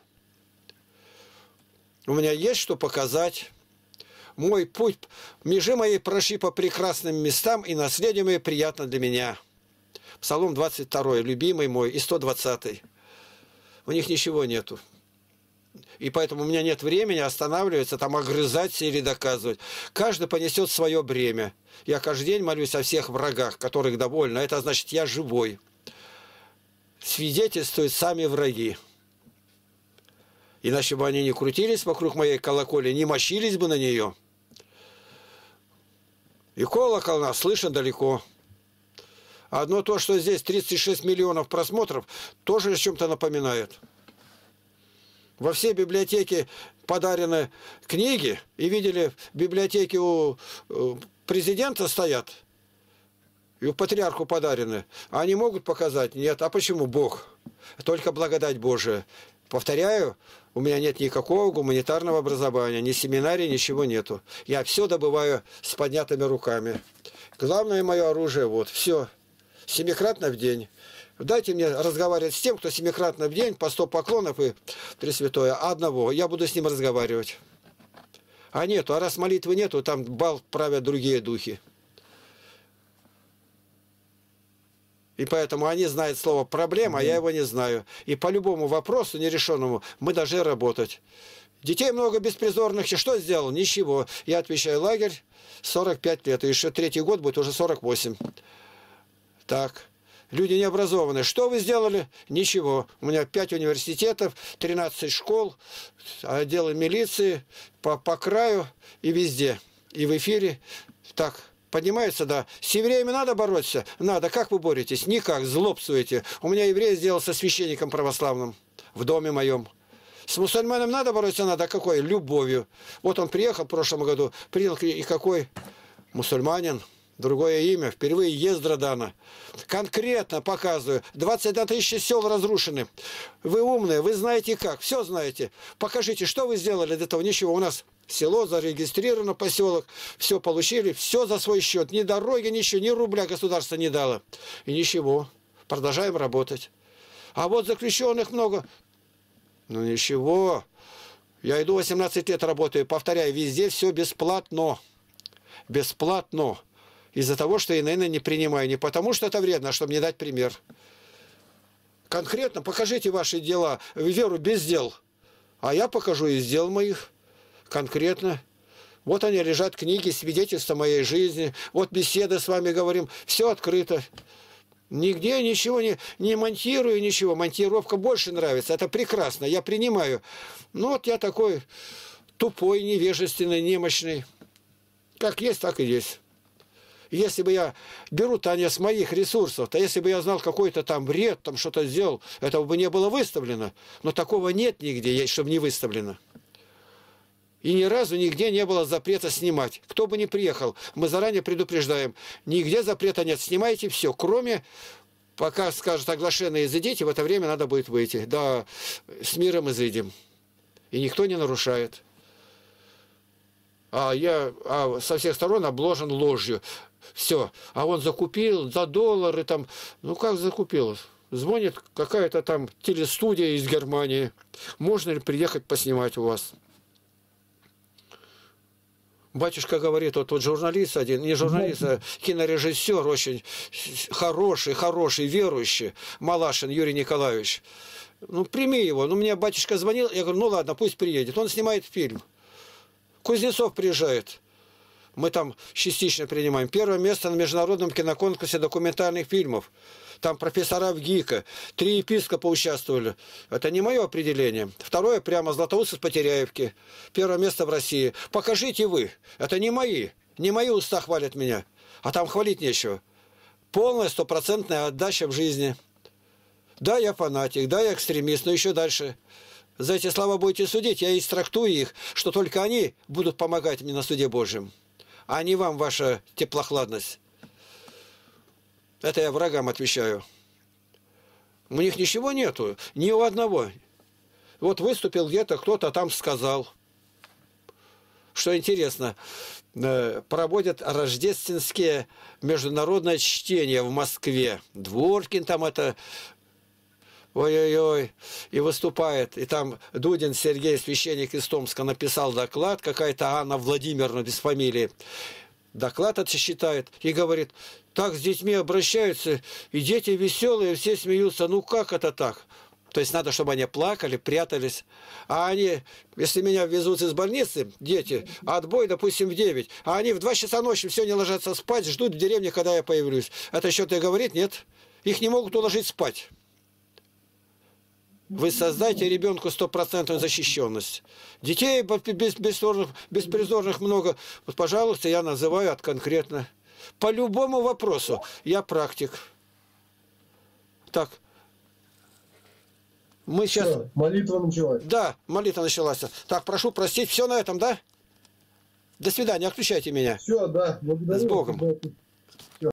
У меня есть что показать. Мой путь, межи мои прошли по прекрасным местам, и наследие мое приятно для меня. Псалом 22, любимый мой, и 120. У них ничего нету. И поэтому у меня нет времени останавливаться, там огрызаться или доказывать. Каждый понесет свое бремя. Я каждый день молюсь о всех врагах, которых довольно. Это значит, я живой. Свидетельствуют сами враги. Иначе бы они не крутились вокруг моей колокольни, не мочились бы на нее. И колокол нас слышен далеко. Одно то, что здесь 36 миллионов просмотров, тоже о чем-то напоминает. Во все библиотеки подарены книги, и видели, в библиотеке у президента стоят, и у патриарху подарены. А они могут показать? Нет. А почему Бог? Только благодать Божия. Повторяю, у меня нет никакого гуманитарного образования, ни семинарии, ничего нету. Я все добываю с поднятыми руками. Главное мое оружие, вот, все. 7-кратно в день. Дайте мне разговаривать с тем, кто 7-кратно в день, по 100 поклонов и Пресвятое, одного. Я буду с ним разговаривать. А нету, а раз молитвы нету, там бал правят другие духи. И поэтому они знают слово «проблема», а я его не знаю. И по любому вопросу нерешенному мы должны работать. Детей много беспризорных. И что сделал? Ничего. Я отвечаю, лагерь 45 лет. И еще 3-й год будет уже 48. Так. Люди необразованные. Что вы сделали? Ничего. У меня 5 университетов, 13 школ, отделы милиции по краю и везде. И в эфире. Так. Поднимается, да. С евреями надо бороться? Надо. Как вы боретесь? Никак. Злобствуете. У меня еврей сделался священником православным в доме моем. С мусульманом надо бороться? Надо. Какой? Любовью. Вот он приехал в прошлом году, принял и какой? Мусульманин. Другое имя. Впервые Ездра дано. Конкретно показываю. 21 тысячи сел разрушены. Вы умные, вы знаете как. Все знаете. Покажите, что вы сделали для того. Ничего. У нас село зарегистрировано, поселок. Все получили. Все за свой счет. Ни дороги, ничего. Ни рубля государство не дало. И ничего. Продолжаем работать. А вот заключенных много. Ну ничего. Я иду 18 лет работаю. Повторяю, везде все бесплатно. Бесплатно. Из-за того, что я, наверное, не принимаю. Не потому, что это вредно, а чтобы мне дать пример. Конкретно покажите ваши дела, веру без дел. А я покажу из дел моих. Конкретно. Вот они лежат, книги, свидетельства моей жизни. Вот беседы с вами говорим. Все открыто. Нигде ничего не монтирую, ничего. Монтировка больше нравится. Это прекрасно. Я принимаю. Ну вот я такой тупой, невежественный, немощный. Как есть, так и есть. Если бы я беру-то не с моих ресурсов, то если бы я знал какой-то там вред, там что-то сделал, этого бы не было выставлено. Но такого нет нигде, чтобы не выставлено. И ни разу нигде не было запрета снимать. Кто бы ни приехал, мы заранее предупреждаем. Нигде запрета нет. Снимайте все, кроме, пока скажут оглашенные изыдите, в это время надо будет выйти. Да, с миром изыдем. И никто не нарушает. А я со всех сторон обложен ложью. Все. А он закупил за $, там. Ну как закупил? Звонит какая-то там телестудия из Германии. Можно ли приехать поснимать у вас? Батюшка говорит, вот журналист один, не журналист, а кинорежиссер, очень хороший, верующий, Малашин Юрий Николаевич. Ну, прими его. Ну, мне батюшка звонил, я говорю, ну ладно, пусть приедет. Он снимает фильм. Кузнецов приезжает. Мы там частично принимаем. Первое место на международном киноконкурсе документальных фильмов. Там профессора в ГИКа, 3 епископа участвовали. Это не мое определение. Второе прямо Златоуст из Потеряевки. Первое место в России. Покажите вы. Это не мои. Не мои уста хвалят меня. А там хвалить нечего. Полная 100% отдача в жизни. Да, я фанатик, да, я экстремист, но еще дальше. За эти слова будете судить, я истрактую их, что только они будут помогать мне на суде Божьем, а не вам ваша теплохладность. Это я врагам отвечаю. У них ничего нету, ни у одного. Вот выступил где-то, кто-то там сказал. Что интересно, проводят рождественские международное чтение в Москве. Дворкин там это... Ой-ой-ой, и выступает. И там Дудин Сергей, священник из Томска, написал доклад, какая-то Анна Владимировна без фамилии. Доклад это считает и говорит, так с детьми обращаются, и дети веселые, все смеются. Ну как это так? То есть надо, чтобы они плакали, прятались. А они, если меня везут из больницы, дети, отбой, допустим, в 9, а они в 2 часа ночи все не ложатся спать, ждут в деревне, когда я появлюсь. Это что-то и говорит? Нет. Их не могут уложить спать. Вы создайте ребенку стопроцентную защищенность. Детей беспризорных много. Вот, пожалуйста, я называю это конкретно. По любому вопросу. Я практик. Так. Мы сейчас... Все, молитва началась. Да, молитва началась. Так, прошу простить. Все на этом, да? До свидания. Отключайте меня. Все, да. Благодарю. С Богом.